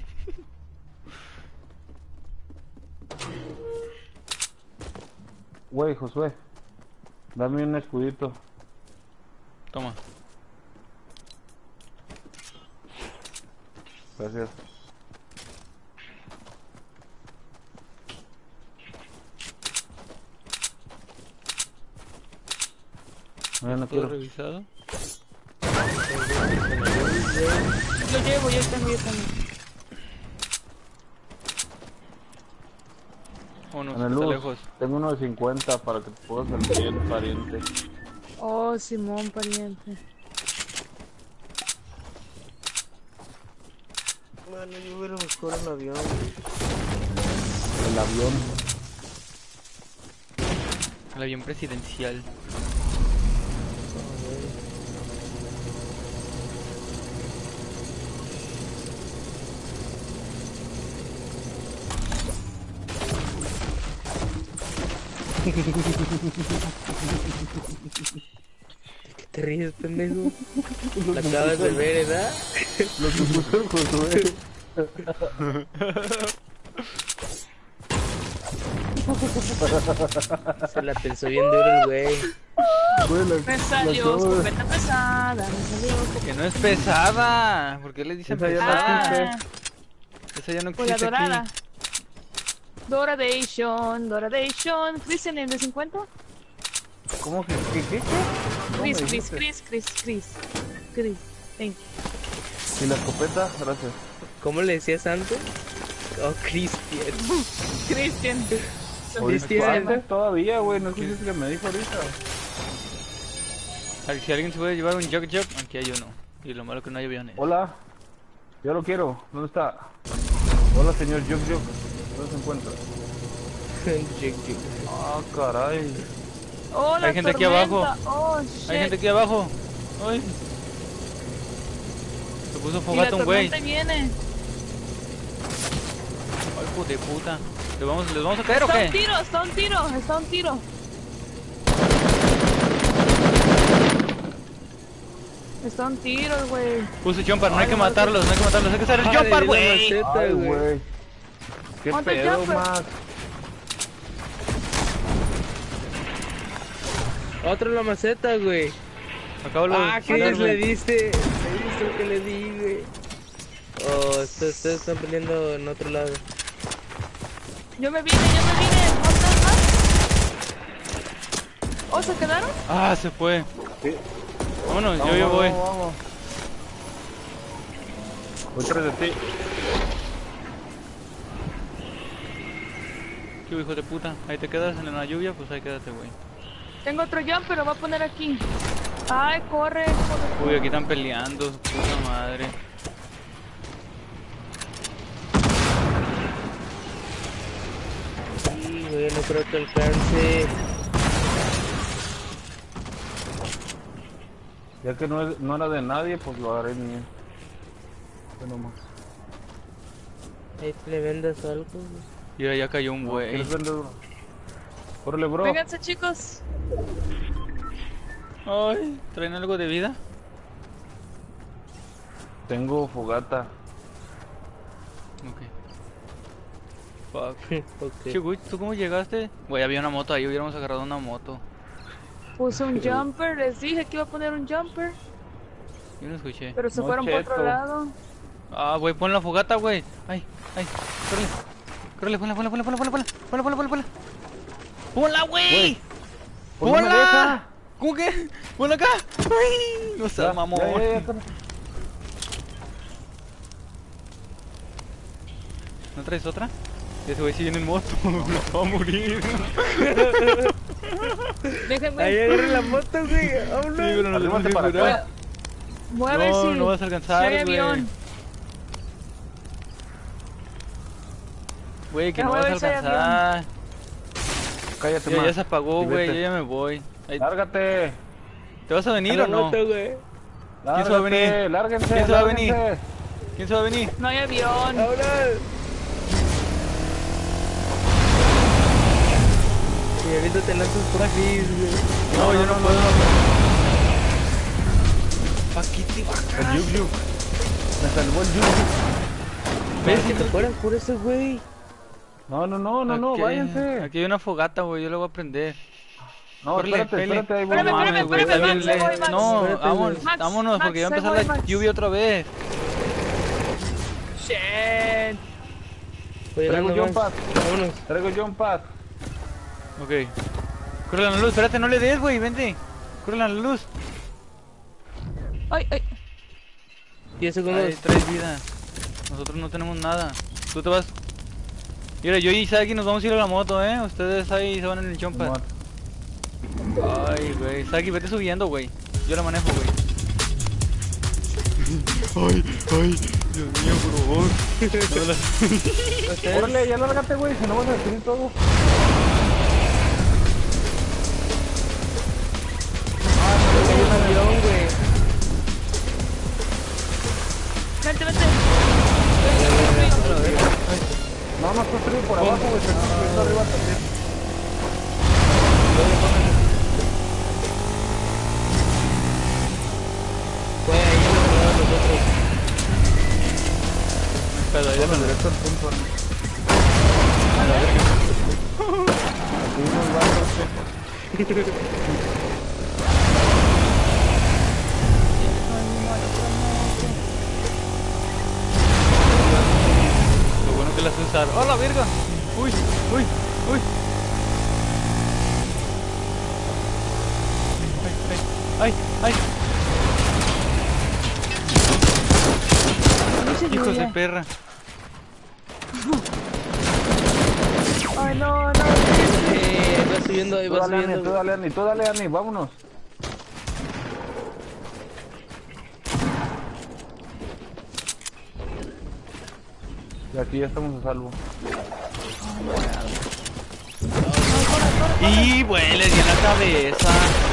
Güey, Josué, dame un escudito. Toma. Gracias. No, no ¿Todo quiero. revisado? Yo llevo, yo tengo. Oh, no, En el está luz, lejos. tengo uno de 50 para que te puedas salir, pariente. Oh, Simón, pariente. Mano, yo hubiera mejor el avión. El avión. El avión presidencial. ¿Qué te ríes, pendejo? La acabas de ver, ¿verdad? Lo que puso el Josué. Se la pensó bien duro el güey. Güey, Me salió escopeta pesada, me salió Que no es pesada. ¿Por qué le dicen Esa ya no pesada? existe. Esa ya no Pues la existe dorada. aquí. Doradation. ¿Chris en el de 50? ¿Cómo que qué? ¿Cómo me dijiste? Chris. Thank you. ¿Y la escopeta? Gracias. ¿Cómo le decías antes? Oh, Cristian. Cristian. Cristian todavía, güey, no escuchas que me dijo ahorita. Si alguien se puede llevar un jug, aquí hay uno. Y lo malo es que no hay aviones. Hola, yo lo quiero, ¿dónde está? Hola, señor Juk. ¿Dónde se encuentra? Ah, caray. Oh, la Hay gente aquí tormenta. abajo. Oh, shit. Hay gente aquí abajo. Ay. Se puso Y la fogata un güey. tormenta viene. Ay, hijo de puta. ¿Les vamos a caer o Está qué? un tiro. Está un tiro, güey. Puse jumper, no hay que matarlos, hay que hacer el jumper, güey. Ay, güey. ¿Qué ¿Cuánto pedo, jumper? Max? Otro en la maceta, güey. Acabo de Chris, le diste lo que le di, güey. Oh, ustedes están peleando en otro lado. Yo me vine. ¿Cuántas más? ¿Oh, se quedaron? Ah, se fue. Sí. Vámonos, Vamos, yo voy. Vamos. Voy tras de ti. ¿Qué hijo de puta? Ahí te quedas en la lluvia, pues ahí quédate, güey. Tengo otro jump, pero voy a poner aquí. Ay, corre. Uy, aquí están peleando, su puta madre. Sí, güey, no creo que alcance. Ya que no era de nadie, pues lo agarré mío. Nomás. Ahí le vendas algo, güey. Mira, ya cayó un güey. ¿Quieres vender uno? Órale, bro. Vénganse, chicos. Ay, ¿traen algo de vida? Tengo fogata. Ok. Fuck. Ok. Che, güey, ¿tú cómo llegaste? Güey, había una moto ahí, hubiéramos agarrado una moto. Puse un jumper. Les dije que iba a poner un jumper. Yo no escuché. Pero se No, fueron por otro cheto. lado. Ah, güey, pon la fogata, güey. Ay, córrele. Ponla. ¡Ponla, güey! Pues no me ¡Ponla! deja. ¿Cómo que? ¡Ponla acá! ¡Ay! No seas mamón. Ya. ¿No traes otra? Ese güey si viene en moto, va a morir. Déjenme. Ahí agarré la moto, güey. Sí, Vámonos. pero no le Arrímate puedo para asegurar. acá. Voy a ver si... No vas a si alcanzar, hay güey. avión. Güey, que Ya no voy a vas a ver si hay alcanzar. Cállate, Ya, más. ya se apagó, Y güey, vete. yo ya me voy. Ay, Lárgate. ¿te vas a venir o no? güey. ¿Quién se va a venir? Lárgate, lárguense, ¿Quién se va a venir? lárguense. ¿Quién se va a venir? No hay avión. ¡Ahora! Y ahorita te lanzas por aquí, güey. No, yo no puedo. ¿Para qué te bajas? El yuk yuk. Me salvó el yuk yuk. Para que te fueras por ese güey. No, Aquí- váyanse. Aquí hay una fogata, güey, yo la voy a prender. No, Córrele, espérate, Feli. espérate, ahí voy. Espérame, No mames, güey, está espérame, bien Max, ahí voy, lejos. Max. No, Espérate, vámonos, Max, vámonos, porque ya va a Max, empezar ahí la voy, Max. lluvia otra vez. Shit. Voy Traigo llegando jump más. pad. Vámonos. Traigo jump pad. Ok. Córrele a la luz, espérate, no le des, güey, vente. Córrele a la luz. Ay, ay. 10 segundos. Ay, traes vida. Nosotros no tenemos nada. Tú te vas. Mira, yo y Saki nos vamos a ir a la moto, Ustedes ahí se van en el chompa. Simón. Ay, güey. Saki, vete subiendo, güey. Yo la manejo, güey. Ay, Dios mío, por favor. No la- Ustedes- Órale, ya lárgate, güey, si no vas a destruir todo. Hay un avión, güey. Vente, vente. No, no construye por abajo, güey, se está construyendo arriba también. Fue ahí donde estábamos nosotros. Pero ahí Bueno, déjalo. directo al punto. Aquí unos vatos. Lo bueno que las usar. ¡Oh, la verga! ¡Uy! ¡Uy! ¡Uy! ¡Ay! ¡Ay! ¡Ay! ¡Hijos de perra! Ay, no. Ahí va subiendo, ahí Tú va dale, Ani, tú subiendo. dale, Ani, tú dale, Ani, vámonos. Y aquí ya estamos a salvo. ¡Y, güey! Le di en la cabeza.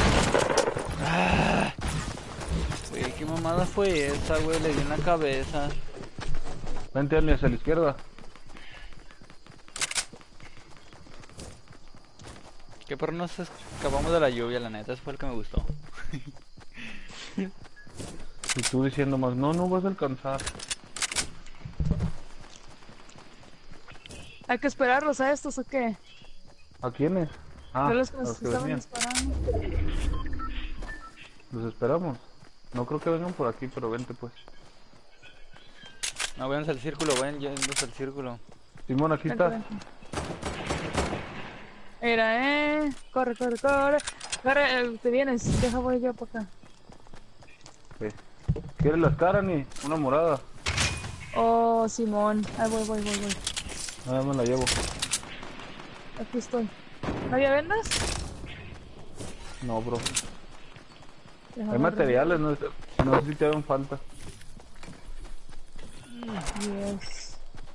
Ah. Güey, ¿qué mamada fue esa, güey? Le di en la cabeza. Vente, Ani, hacia la izquierda. Que por nos escapamos de la lluvia, la neta, eso fue el que me gustó. Y tú diciendo más, no vas a alcanzar. Hay que esperarlos a estos o qué. ¿A quiénes? Ah, Yo a los que los nos que estaban venían. disparando. Los esperamos. No creo que vengan por aquí, pero vente pues. No, váyanse al círculo, vayan yéndose al círculo. Simón, aquí Vente, está. vente. Mira, corre. Corre, te vienes, deja voy yo para acá. Ok. ¿Quieres las caras, Ani? Una morada. Oh, Simón. Ahí voy. Nada más la llevo. Aquí estoy. ¿No había vendas? No, bro. Deja Hay agarro. materiales, no sé si te hagan falta. Yes.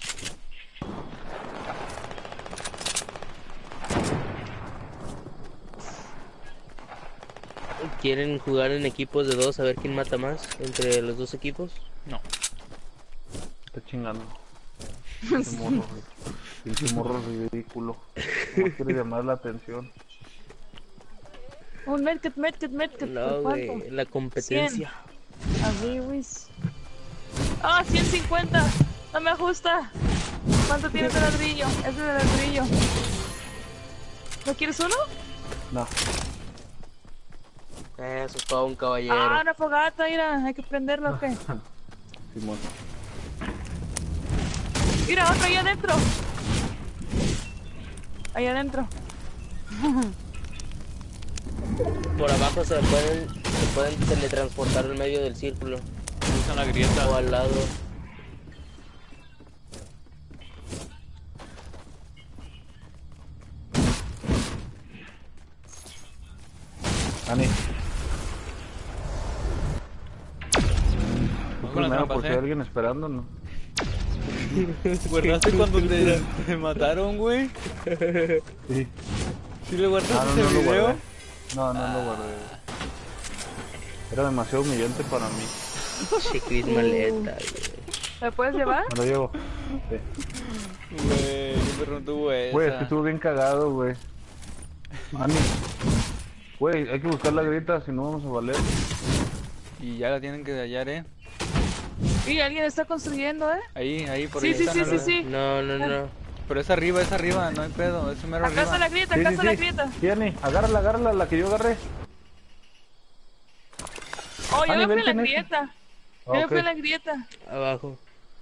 ¿Quieren jugar en equipos de dos a ver quién mata más entre los dos equipos? No. Está chingando. Pinche morro, güey. Pinche morro ridículo. No quiere llamar la atención. Un medkit. No, ¿Por güey, cuánto? la competencia. Así, güey. Ah, 150. No me ajusta. ¿Cuánto tienes de ladrillo? Es de ladrillo. ¿No quieres uno? No. Eso es todo un caballero. Ah, una fogata, mira. Hay que prenderla o qué. Simón. Mira, otro ahí adentro. Ahí adentro. Por abajo se pueden teletransportar en medio del círculo Usan la grieta. o al lado. Ani. con las primero trampas, por si hay alguien esperándonos. ¿Guardaste cuando te mataron, güey? Sí. ¿Sí le guardaste Ah, no, ese no lo video? guardé. No, no lo guardé. Era demasiado humillante para mí. Che, Chris maleta, güey. ¿Me puedes llevar? Me lo llevo. Sí. Güey, qué perro tuvo esa. Güey, es que estuvo bien cagado, güey. Ani. Güey, hay que buscar la grita, si no vamos a valer. Y ya la tienen que hallar, Y alguien está construyendo, ¿eh? Ahí, por Sí, ahí sí, está, sí, ¿no? sí, sí. No. Pero es arriba, no hay pedo, es mero Acá está la arriba. grieta, acá está la grieta. Sí, Ani, agárrala, la que yo agarré. Oh, yo Ani, me fui vente en la en esta. grieta. Ah, Yo me ok. fui en la grieta. Abajo.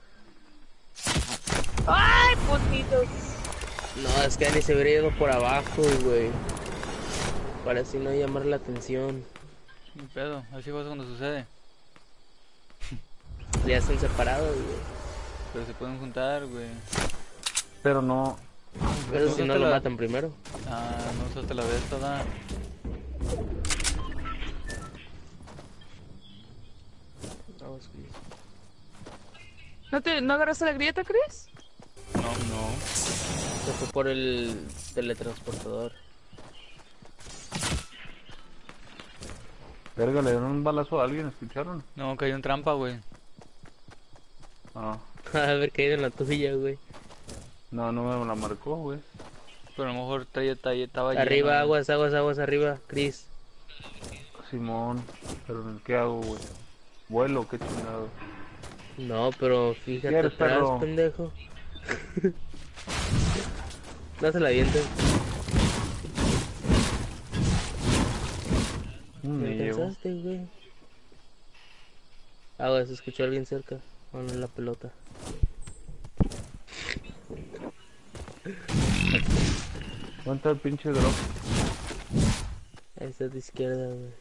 ¡Ay, putitos! No, es que Ani se hubiera ido por abajo, güey. Para así no llamar la atención. Ni pedo, así pasa cuando sucede. Ya están separados, güey. Pero se pueden juntar, güey. Pero no. Pero si no usaste lo la- matan primero. Ah, no usaste la de esta, da. Vamos, Chris. ¿No agarraste la grieta, Chris? No. Se fue por el teletransportador. Verga, le dieron un balazo a alguien, ¿escucharon? No, cayó en trampa, güey. Ah. Haber caído en la tuya, güey. No, no me la marcó, güey. Pero a lo mejor estaba lleno, Arriba, güey. aguas, arriba, Chris. Simón. Pero ¿qué hago, güey? Vuelo, qué chingado. No, pero fíjate ¿Quieres, atrás, perro? pendejo. No se la avientes. Me ¿Me llevo. alcanzaste, güey? Aguas, se escuchó alguien cerca. Bueno, la pelota. ¿Dónde está el pinche drop? Ahí está de izquierda, güey.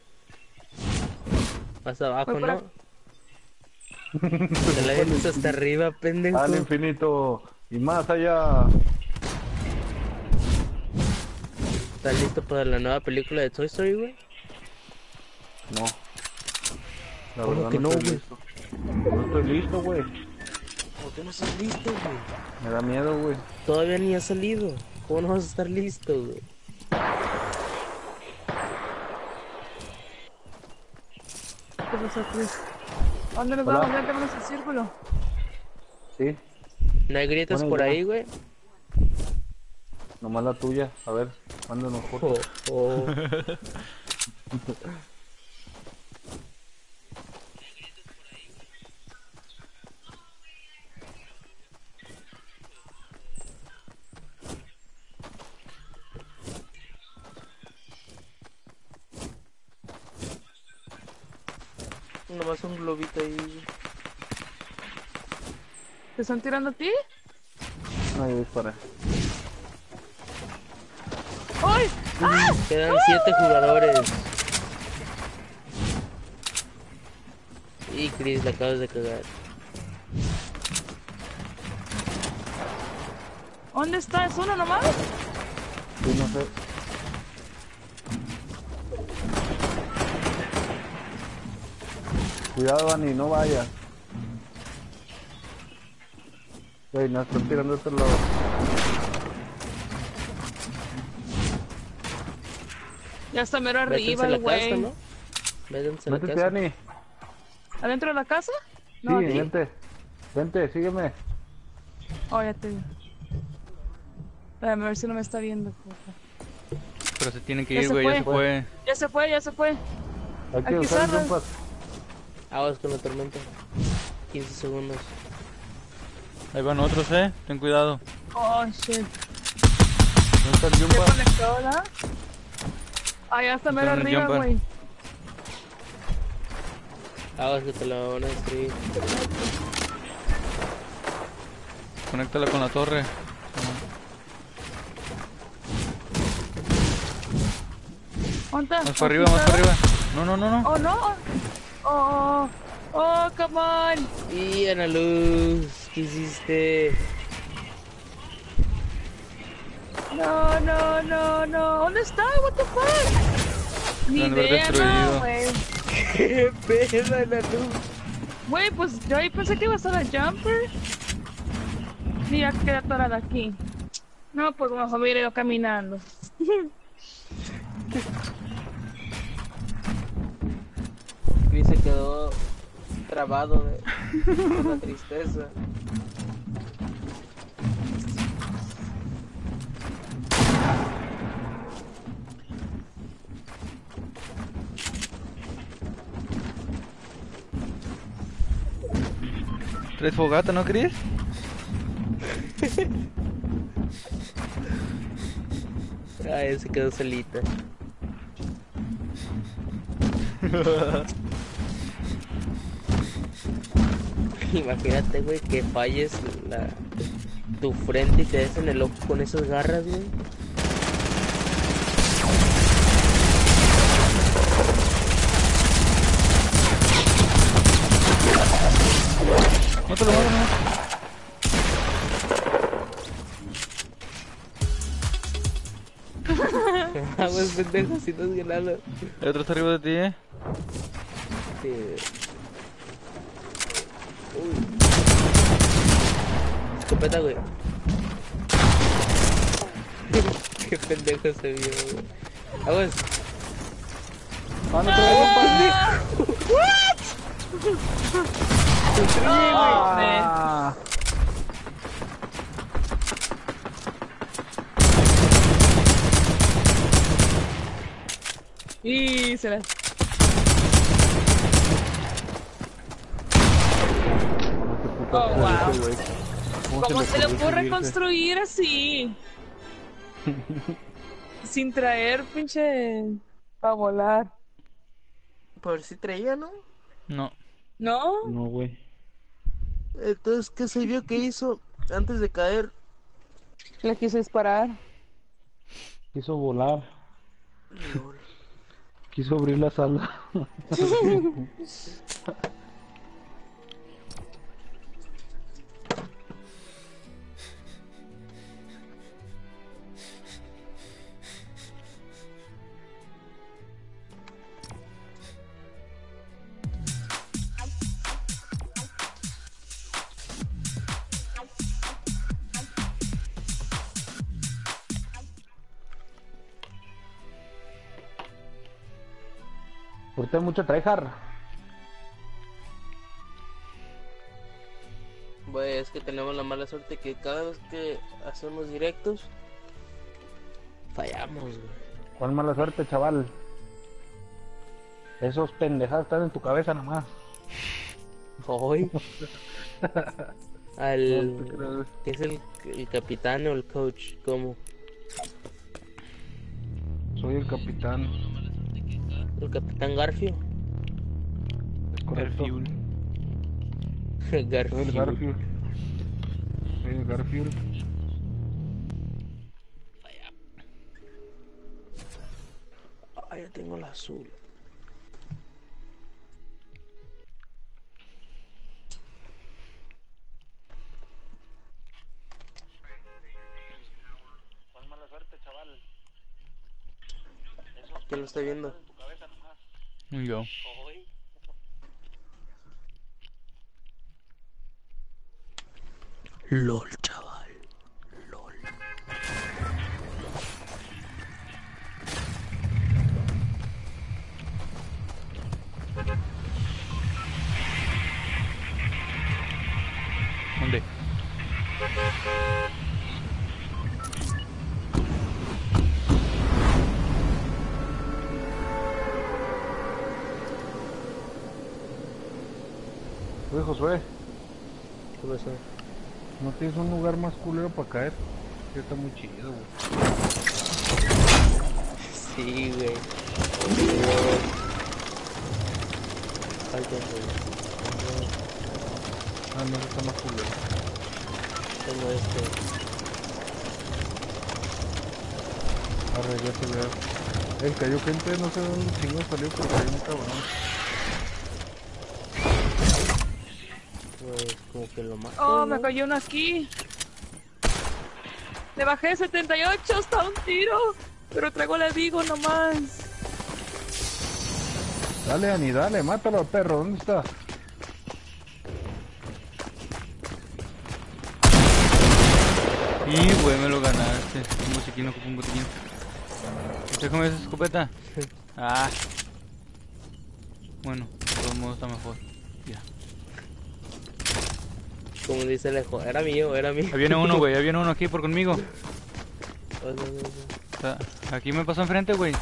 Más abajo, Voy por ¿no? Te la avientas hasta arriba, pendejo. Al infinito y más allá. ¿Estás listo para la nueva película de Toy Story, güey? No. La ¿Cómo verdad que no, estoy güey? listo. No estoy listo, güey. ¿Por qué no estás listo, güey? Me da miedo, güey. Todavía ni ha salido. ¿Cómo no vas a estar listo, güey? ¿Qué pasó, Chris? ¿A dónde nos Hola. vamos? Métemonos al círculo. Sí, ¿No hay grietas Buena por idea. ahí, güey? nomás la tuya. A ver, mándanos Oh, fotos. oh. Nomás un globito ahí. ¿Te están tirando a ti? No, yo disparé. ¡Ay! ¡Ah! Quedan 7 jugadores. Y Chris, la acabas de cagar. ¿Dónde está? ¿Es uno nomás? Sí, no sé. Cuidado, Dani, no vayas. Güey, nos están tirando a este lado. Ya está mero Métanse arriba a la el casa, güey. ¿no? Métanse a la Métete, casa. Dani. ¿Adentro de la casa? Sí, No, aquí. vente. Vente, sígueme. Oh, ya te vi. Espérame, a ver si no me está viendo. Porfa. Pero se tienen que Ya ir, se güey, ya fue. se fue. Ya se fue, ya se fue. Hay que Aquí usar el cerras. jump pad. Aguas con la tormenta. 15 segundos. Ahí van otros, ten cuidado. Oh, shit. ¿Dónde está el jump ¿Ya pad? conectó, verdad? Ah, ya está mero Está en el arriba, jumper. güey. Aguas que te la van a destruir. Conéctala con la torre. ¿Dónde está? Más para ¿Aquí arriba, más está? para arriba. No, no, no, no. Oh, no. Oh, oh, come on. Y Ana Luz, ¿qué hiciste? No, no, no, no. ¿Dónde está? What the fuck? Ni Lo han de haber idea, destruido. no, güey. ¡Qué pedo, Ana Luz! Güey, pues yo ahí pensé que iba a estar la jumper. Y ya quedé atorada aquí. No, pues mejor me iré yo caminando. Y se quedó trabado de la tristeza. Tres fogatas, ¿no, Chris? Ay, se quedó solita. Imagínate, güey, que falles tu frente y te des en el ojo con esas garras, güey. No te lo mato, no. Aguas, pendejo, si no es ganado. El otro está arriba de ti, Sí. Uy. Escopeta, güey. Qué pendejo se vio, güey. Aguas. Ah, no te voy Ah, y se la... Oh, wow. ¿Cómo se le ocurre construir así? Sin traer pinche... para volar. Por si traía, ¿no? No. ¿No? No, güey. Entonces, ¿qué se vio que hizo antes de caer? Le quise disparar. Quiso volar. Quiso abrir la sala. Ahorita hay mucho tryhard. Pues es que tenemos la mala suerte que cada vez que hacemos directos, fallamos, güey. ¿Cuál mala suerte, chaval? Esos pendejadas están en tu cabeza nomás. Hoy. No te creas. ¿Qué es el capitán o el coach? ¿Cómo? Soy el capitán. ¿El capitán Garfio? Es correcto. Garfield. Soy el Garfio. Garfield. Soy el Garfield. Ah, ya tengo el azul. ¿Cuál mala suerte, chaval? ¿Quién lo está viendo? Yo. LOL, chaval. LOL. ¿Dónde? Oye, Josué, ¿Qué pasó? ¿no tienes un lugar más culero para caer? Que está muy chido, güey. Sí, güey. Falta, güey. Ah, no, está más culero. Tengo este. Arre, ya te veo. Cayó gente, no sé de dónde chingo salió, pero cayó un cabrón. Pues como que lo mato. Oh, ¿no? me cayó uno aquí. Le bajé 78 hasta un tiro. Pero traigo la Vigo nomás. Dale, Ani, dale, mátalo, perro, ¿dónde está? Y güey, me lo ganaste. Un botiquín, ocupo un botiquín. Déjame esa escopeta. Ah. Bueno, de todos modos está mejor. Ya. Como dice Alejo, era mío, era mío. Ahí viene uno, güey. Ahí viene uno aquí por conmigo. Oye, oye, oye. Está- Aquí me pasó enfrente, güey.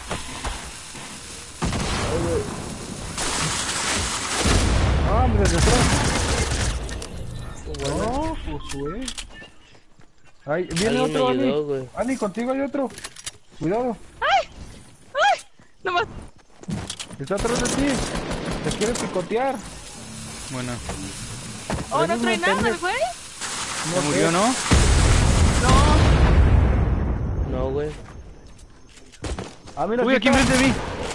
Ah, hombre, desde atrás. Bueno, No, pues, güey. Ahí, viene alguien otro, me ayudó, Ani. güey. Ani, contigo hay otro. Cuidado. Nomás. Está atrás de ti. Te quiere picotear. Bueno, Oh, no ¿Puedes trae nada, meterle? el güey. se murió, ¿no? No. No, güey. Ah, mira, Uy, aquí está. enfrente de mí.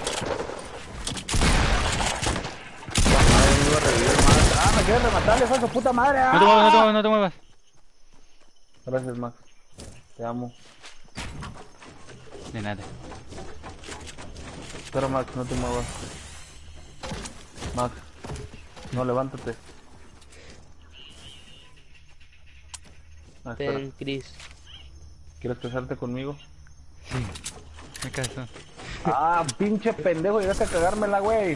Madre, me iba a revivir más. Ah, me quieres rematar, hijo de su puta madre. No te muevas, no te muevas, no te muevas. Gracias, Max. Te amo. De nada. Espera, Max, no te muevas. Max, no, levántate. Ah, espera. Ten, Chris. ¿Quieres casarte conmigo? Sí, me caso. Ah, pinche pendejo, llegaste a cagármela, güey.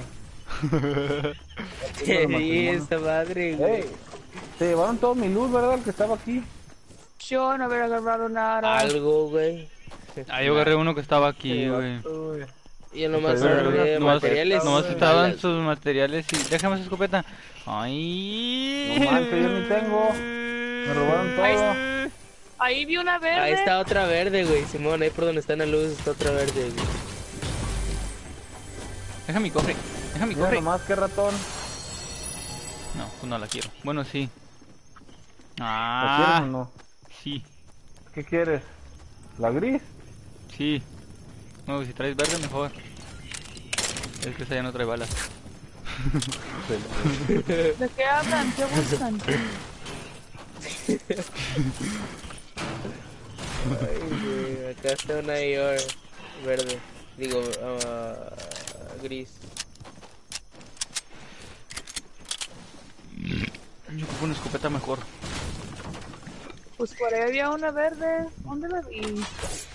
Te matrimonio. di esta madre, güey. Ey, te llevaron todo mi luz, ¿verdad? El que estaba aquí. Yo no hubiera agarrado nada. Algo, güey. Ah, yo agarré uno que estaba aquí, güey. Uy. Yo nomás Pero agarré Nomás, materiales. nomás y estaban balas. sus materiales y... Déjame esa escopeta. Ay. No manches, yo ni tengo. Me robaron todo. Ahí vi una verde. Ahí está otra verde, güey. Simón, ahí por donde está la luz está otra verde, güey. Deja mi cofre. Deja mi Mira cofre. nomás, qué ratón. No, pues no la quiero. Bueno, sí. ¿La quieres o Ah, no? sí, ¿Qué quieres? ¿La gris? sí. No, si traes verde mejor. Es que esa ya no trae balas. ¿De qué hablan? ¿Qué buscan? Ay, güey. Acá está una IR verde. Digo, gris. Yo ocupo una escopeta mejor. Pues por ahí había una verde. ¿Dónde la vi?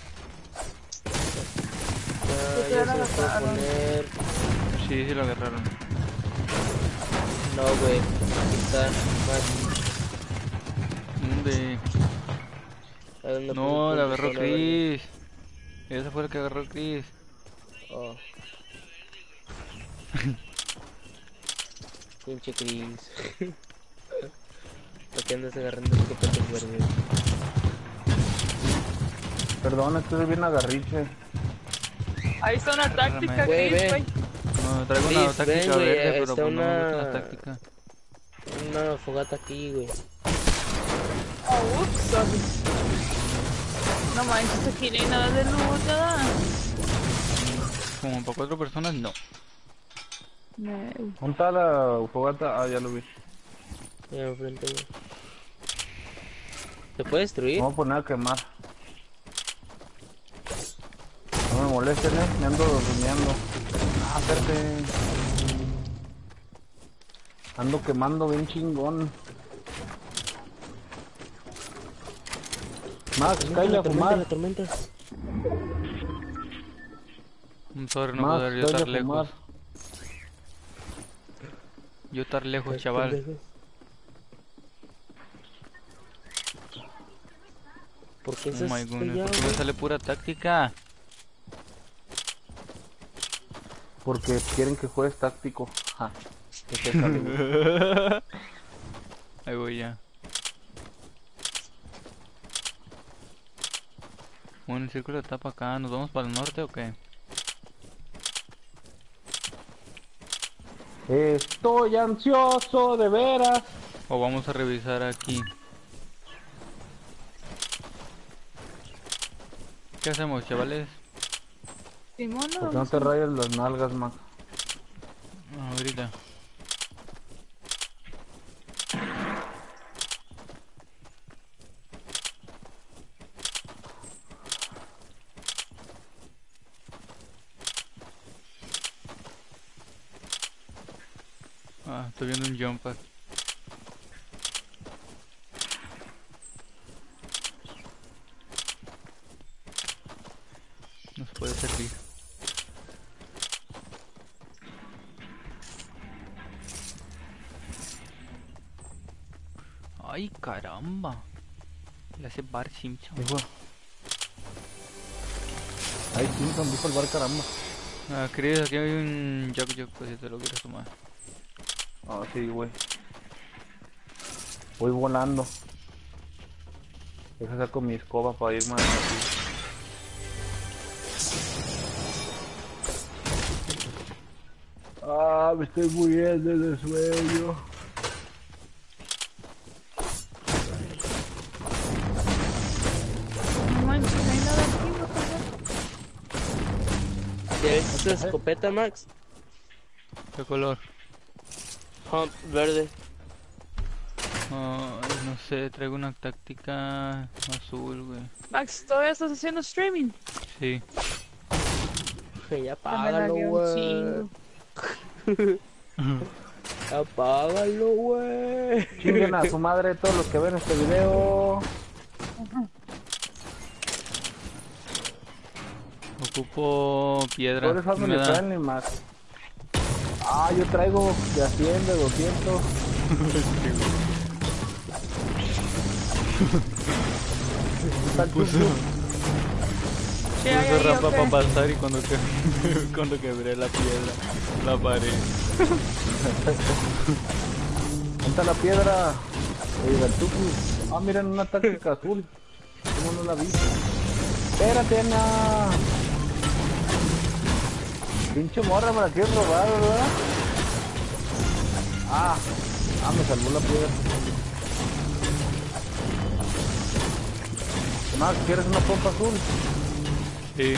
Ah, te ya la se lo puedo agarraron. poner. Sí, sí lo agarraron. No, güey. Aquí está. Más. ¿Dónde? ¿A dónde No, puse la el agarró punto? La verde. Chris. Esa fue la que agarró Chris. Oh. Pinche Chris. ¿Por qué andas agarrando escopetas verdes? Perdón, estoy bien agarriche. Ahí está una táctica, Güey, Chris, ve. güey. No, traigo Chris, una ven, táctica güey, verde, pero está pues no me gusta una- la táctica. Una fogata aquí, güey. Oh, ups. No manches, aquí no hay nada de luz, nada. Como para 4 personas, no. No. ¿Dónde está la fogata? Ah, ya lo vi. Mira enfrente, güey. ¿Se puede destruir? Me voy a poner a quemar. No me molesten, me ando rumiando. Ah, espérate. Ando quemando bien chingón. Max, cállate a la fumar. tormenta. Sorry, no Max, puedo yo cállate estar a fumar. lejos. Yo estar lejos, Pues, chaval. pendejo. ¿Por qué Oh estás my goodness, allá, ¿por qué me güey? sale pura táctica? Porque quieren que juegues táctico. Ja. Que te sale, güey. Ahí voy ya. Bueno, el círculo está para acá. ¿Nos vamos para el norte o qué? Estoy ansioso, de veras. O vamos a revisar aquí. ¿Qué hacemos, chavales? Simón, no, ¿Por qué no te rayas las nalgas, Max? Ahorita. Ah, estoy viendo un jump pad. Ay, caramba. Le hace Bart Simpson. Hijo. Ay, Simpson dijo el bar, caramba. Ah, Chris, aquí hay un Jack Jack, pues si te lo quieres tomar. Ah, sí, güey. Voy volando. Deja sacar mi escoba para ir más rápido. Ah, me estoy muriendo de sueño. No manches, no hay nada aquí, ¿no? ¿Tienes esa escopeta, Max? ¿Qué color? Hump verde. Ay, no sé, traigo una táctica azul, güey. Max, ¿todavía estás haciendo streaming? Sí. Ya Me apágalo, lagué un güey. chingo. Apágalo, güey. Chinguen a su madre todos los que ven este video. Ocupo piedra. Por eso ¿Qué me family da? friendly más. Ah, yo traigo de a 100, de 200. Puso Sí, ahí, ahí, rampa ok. para pasar y cuando, cuando quebré la piedra, la pared. ¿Dónde está la piedra? Tuki. Ah, miren, una táctica azul. ¿Cómo no la vi? Espérate, Ana. Pinche morra, me la quieres robar, ¿verdad? Ah, me salvó la piedra. Max, ¿quieres una pompa azul? Sí,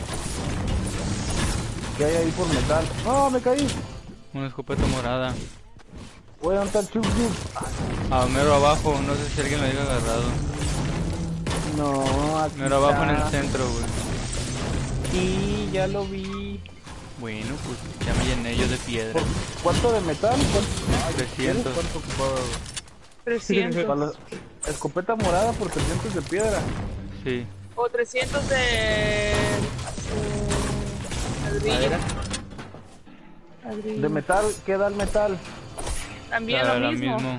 ¿Qué hay ahí por metal? ¡Ah, me caí! una escopeta morada. Voy a montar chup. Ah, mero abajo, no sé si alguien lo haya agarrado. No, aquí Mero abajo en el está. centro, güey. Sí, ya lo vi. Bueno, pues ya me llené yo de piedra. ¿Por ¿Cuánto de metal? ¿Cuánto? 300. ¿Cuánto ocupaba? 300. Para la escopeta morada por 300 de piedra. Sí. O 300 de... ladrillo. Ladrillo. De metal, ¿qué da el metal? También Era lo lo mismo. mismo.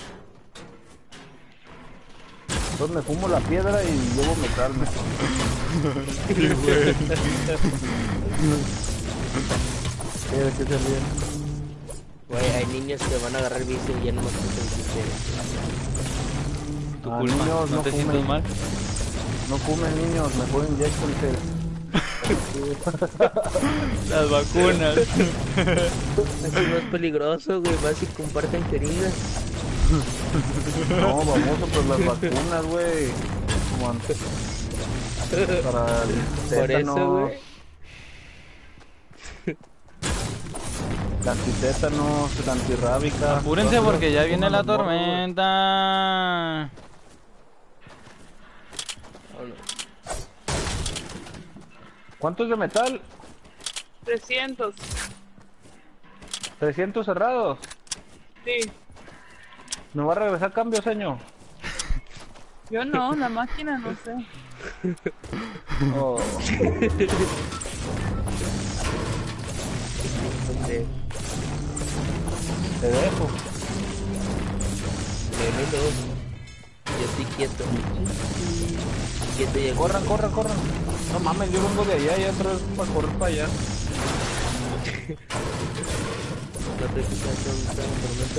Entonces me fumo la piedra y llevo metal. ¿De qué se ríen? Güey, hay niños que van a agarrar vicio y ya no más hacen lo que quieren. Tu Ah, culpa. niños, ¿No no te fumen. sientes mal? No fumen, niños, mejor inyéctense. Las vacunas. Eso no es peligroso, güey. Vas y comparten jeringas. No, vamos a por las vacunas, güey. Como antes. Para el Por eso, tétanos, güey. la antitétanos, la antirrábica. Apúrense Todas porque ya esas viene la vacunas las morras, güey. tormenta. ¿Cuántos de metal? 300. 300 cerrados. Sí. ¿Me va a regresar cambio, señor? Yo no, la máquina no sé. Oh. Donde Te dejo. Leonelo, yo estoy quieto. Quieto y Corran, corran, corran. No mames, yo vengo de allá y otra vez para correr para allá. no te quitas dónde está la tormenta.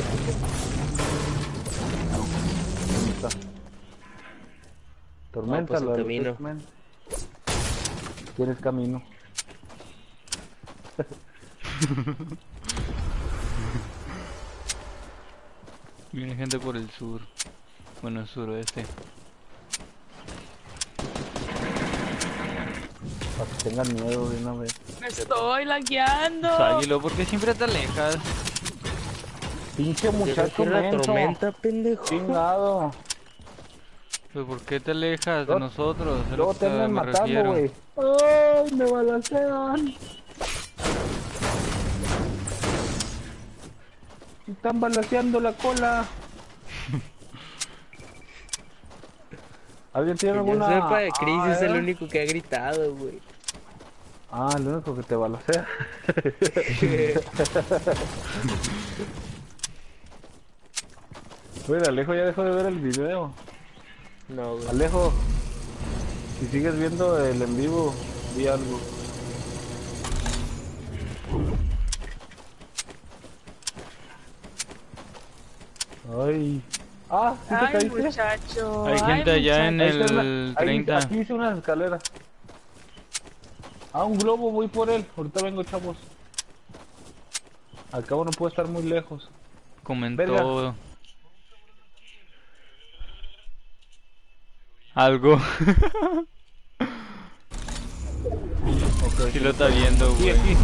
¿Dónde está? Tormenta, pues en la camino. X-Men. Tienes camino. Viene gente por el sur. Bueno, el suroeste. Para que tengan miedo de una vez. Me estoy lagueando. Águilo, ¿por qué siempre te alejas? Pinche Muchacho, muchacho la menso. tormenta, pendejo. Chingado. Pues, ¿por qué te alejas de Luego- nosotros? Es lo Luego que te andan me matando, refiero. güey. Ay, me balancean. Me están balanceando la cola. ¿Alguien tiene Que yo alguna...? sepa, Chris es el ¿eh? único que ha gritado, güey. Ah, el único que te balancea. Güey, Alejo ya dejó de ver el video. No, güey. Alejo, si sigues viendo el en vivo, di algo. Ay. Ah, sí te Ay, caíste. muchacho. Hay ay, gente allá en muchacho. Ahí está el ahí, 30. aquí hice unas escaleras. Ah, un globo, voy por él. Ahorita vengo, chavos. Al cabo no puedo estar muy lejos. Comentó algo. Ok, Sí lo está viendo, aquí, güey. aquí.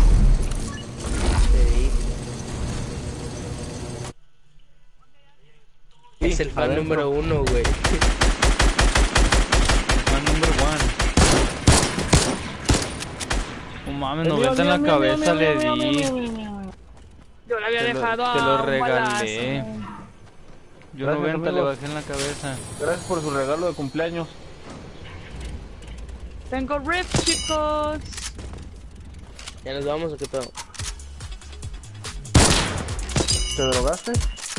Sí. Es el fan adentro. número 1, güey. Fan number one. No mames, El 90 en la mío, cabeza le mío, di. mío. Yo le había Te dejado te lo a un regalé. balazo. Yo Gracias, 90 le amigo. bajé en la cabeza. Gracias por su regalo de cumpleaños. Tengo rift, chicos. ¿Ya nos vamos o qué pedo? ¿Te drogaste?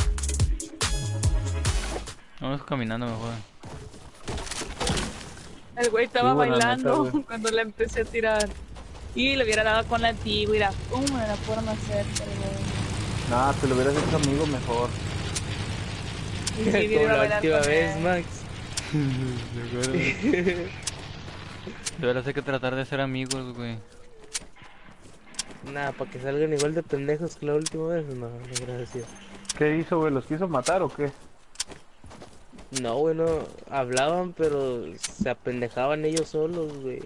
Vamos caminando mejor. El güey estaba Sí, buena bailando neta, güey. cuando le empecé a tirar. Y le hubiera dado con la antigua y la pum, me la fueron a hacer, pero güey. Nah, te lo hubieras hecho amigo mejor. Y sí, Como iba a la bailar última con vez, él. Max. De veras hay que tratar de ser amigos, güey. Nada, para que salgan igual de pendejos que la última vez. No, no, gracias. ¿Qué hizo, güey? ¿Los quiso matar o qué? No, güey, no. Hablaban, pero se apendejaban ellos solos, güey.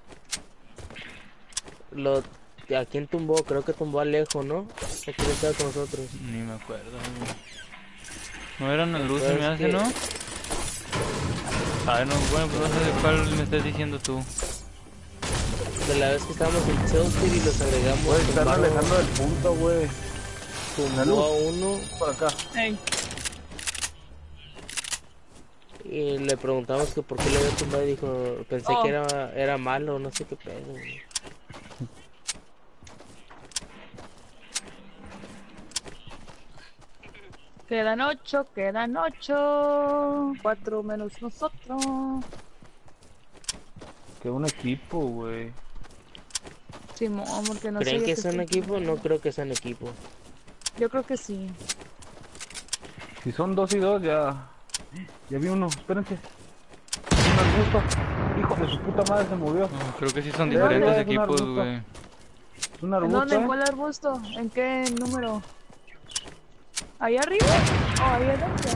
¿A quién tumbó? Creo que tumbó a Alejo, ¿no? ¿A quién estaba con nosotros? Ni me acuerdo, güey. No eran el luz, Pues me hace, que- ¿no? Ay, no, bueno, pues no sé de cuál me estás diciendo tú. De la vez que estábamos en Chelsea y los agregamos. Güey, están tumbaron- alejando del punto, güey. tumbó a uno Por acá. Ey, y le preguntamos que por qué le había tumbado y dijo, pensé Oh. que era malo, no sé qué pedo, güey. quedan 8, quedan 8. 4 menos nosotros. Que un equipo, güey. Simón, porque no sé. ¿Creen yo que qué sean estoy- equipo? No creo que sean equipo. Yo creo que sí. Si son 2 y 2, ya. Ya vi uno, espérense. Un arbusto. Hijo de su puta madre, se movió. No, creo que sí son ¿De dónde diferentes es un equipos, arbusto? güey. Es un ¿En arbusto, dónde? ¿En ¿eh? cuál arbusto? ¿En qué número? ¿Ahí arriba? ¿O ahí adentro?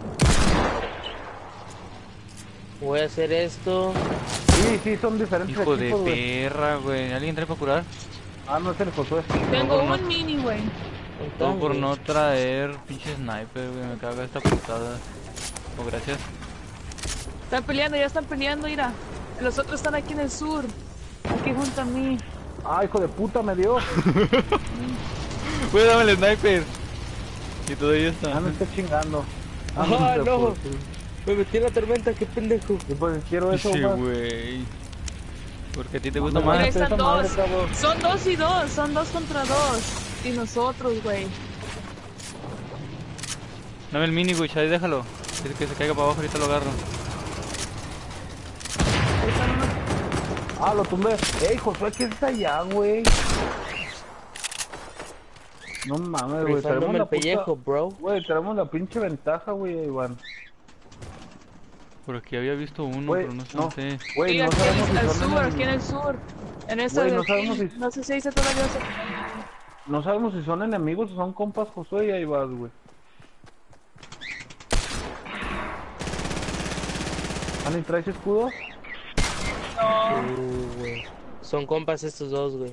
Voy a hacer esto. Sí, sí, son diferentes Hijo de equipos, güey. perra, güey. ¿Alguien trae para curar? Ah, no es el Josué. Tengo por no- un mini, güey. Todo por güey. no traer pinche sniper, güey. Me caga esta putada. Oh, gracias. Están peleando, ya están peleando, mira. Los otros están aquí en el sur. Aquí junto a mí. Ah, hijo de puta, me dio. Güey, dame el sniper. Y todavía está. Ah, me está chingando. Ah, se no. fue. Me metí en la tormenta, qué pendejo. Y pues quiero eso, Sí, más. güey. Porque a ti te gusta Mamá, Mira, más. esa están madre, dos. cabrón. Son 2 y 2. Son 2 contra 2. Y nosotros, güey. Dame el mini, güey, Shai, déjalo. Que se caiga para abajo, ahorita lo agarro. Ahí están unos. Ah, lo tumbé. Ey, Josué, ¿qué es allá, güey? No mames, güey. Rifándome Tenemos el la pellejo, puta... bro. Güey, tenemos la pinche ventaja, güey, Iván. Por aquí había visto uno, Güey, pero no sé no. dónde. Güey, Sí, no aquí sabemos si al son sur, en aquí en el sur. En esa Güey, de no aquí. sabemos si- No sé si dice todavía. No sabemos si son enemigos o son compas, Josué, y ahí vas, güey. ¿Ani traes escudo? Güey. Son compas estos dos, güey.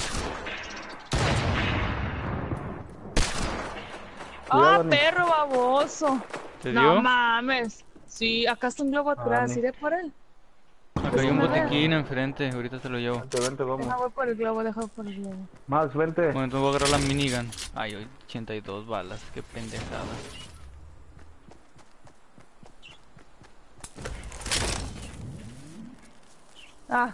Cuidado, ¡Ah, Ani. perro baboso! ¿Te No dio? mames. Sí, acá está un globo atrás. Ani. ¿Iré por él? Acá hay un Déjame ver. botiquín enfrente, ahorita te lo llevo. Vente, vente, vamos. Deja, voy por el globo, deja por el globo. Max, vente. Bueno, entonces voy a agarrar la minigun. Ay, 82 balas, qué pendejada. Ah,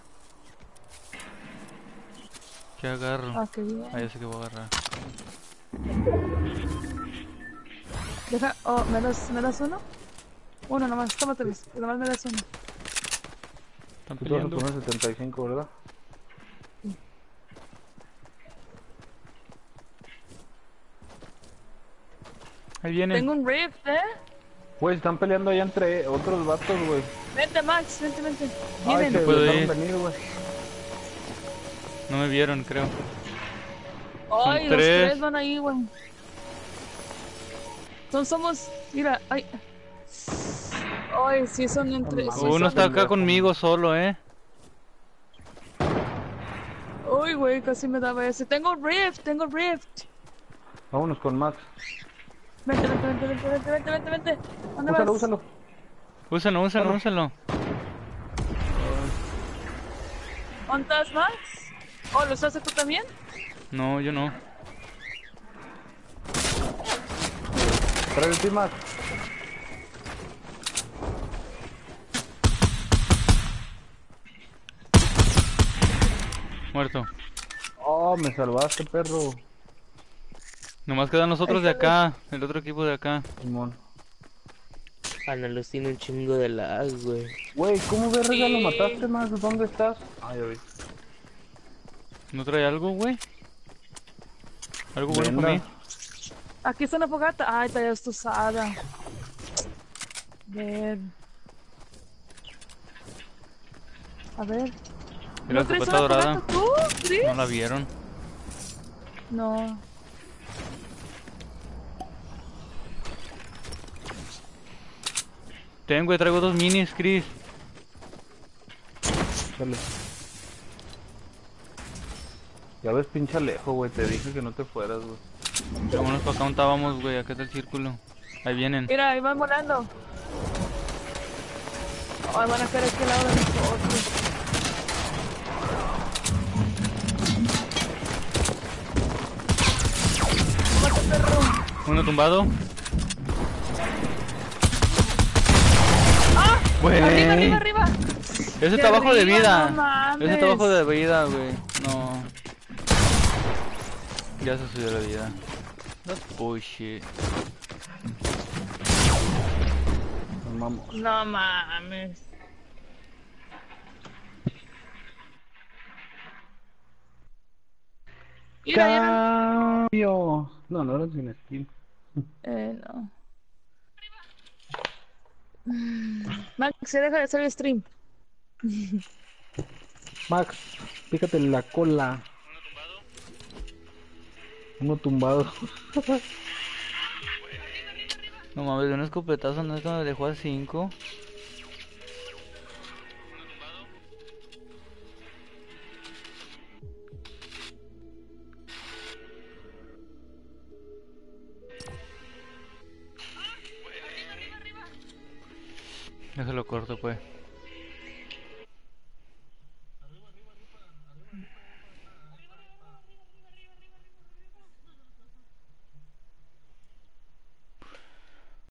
¿Qué agarro? qué bien. Ah, ya sé que voy a agarrar. Deja, oh, ¿me das uno? Uno nomás, tómatelos, nomás me das uno. Están Tú te vas a peleando. poner 75, ¿verdad? Ahí vienen. Tengo un rift, Güey, están peleando allá entre otros vatos, güey. Vente, Max, vente. Ay, Vienen. se puedo dejaron ir. venir, güey. No me vieron, creo. Ay, los tres. tres van ahí, güey. Somos, mira, ay. Ay, sí son entre, No sí mames. Uno son. está acá pendejo, conmigo solo, Uy, güey, casi me daba ese. Tengo rift. Vámonos con Max. Vente. ¿Dónde vas? Úsalo. Úsalo. ¿Dónde estás, Max? Oh, ¿lo estás tú también? No, yo no. Trae el team, Max. Muerto. Oh, me salvaste, perro. Nomás quedan los otros de acá. El otro equipo de acá. Simón. Ana Luz tiene un chingo de lag, güey. Güey, ¿cómo verga lo Sí. mataste, Max? ¿Dónde estás? Ah, ya vi. ¿No trae algo, güey? ¿Algo bueno para mí? Venda. Aquí está una fogata. Ay, está ya está usada. A ver. Mira, ¿No traes escopeta una dorada. fogata tú, Chris? No la vieron. No. Traigo 2 minis, Chris. Dale. Ya ves, pinche lejos, güey. Te dije que no te fueras, güey. Vámonos para acá donde estábamos, güey. Acá está el círculo. Ahí vienen. Mira, ahí van volando. Ay, van a caer aquí al lado de nosotros. Mata, perro. Uno tumbado. ¡Ah! Güey. Arriba. Ese está bajo de arriba, vida. no mames. Ese está bajo de vida, güey. No. Ya se subió la vida. That's bullshit. Nos vamos. No mames. Mira, ya no. Cambio. No, no eran sin skin. No. Max, se deja de hacer el stream. Max, fíjate en la cola. Uno tumbado. No mames, de un escopetazo no es donde dejó a 5. Déjalo corto, pues.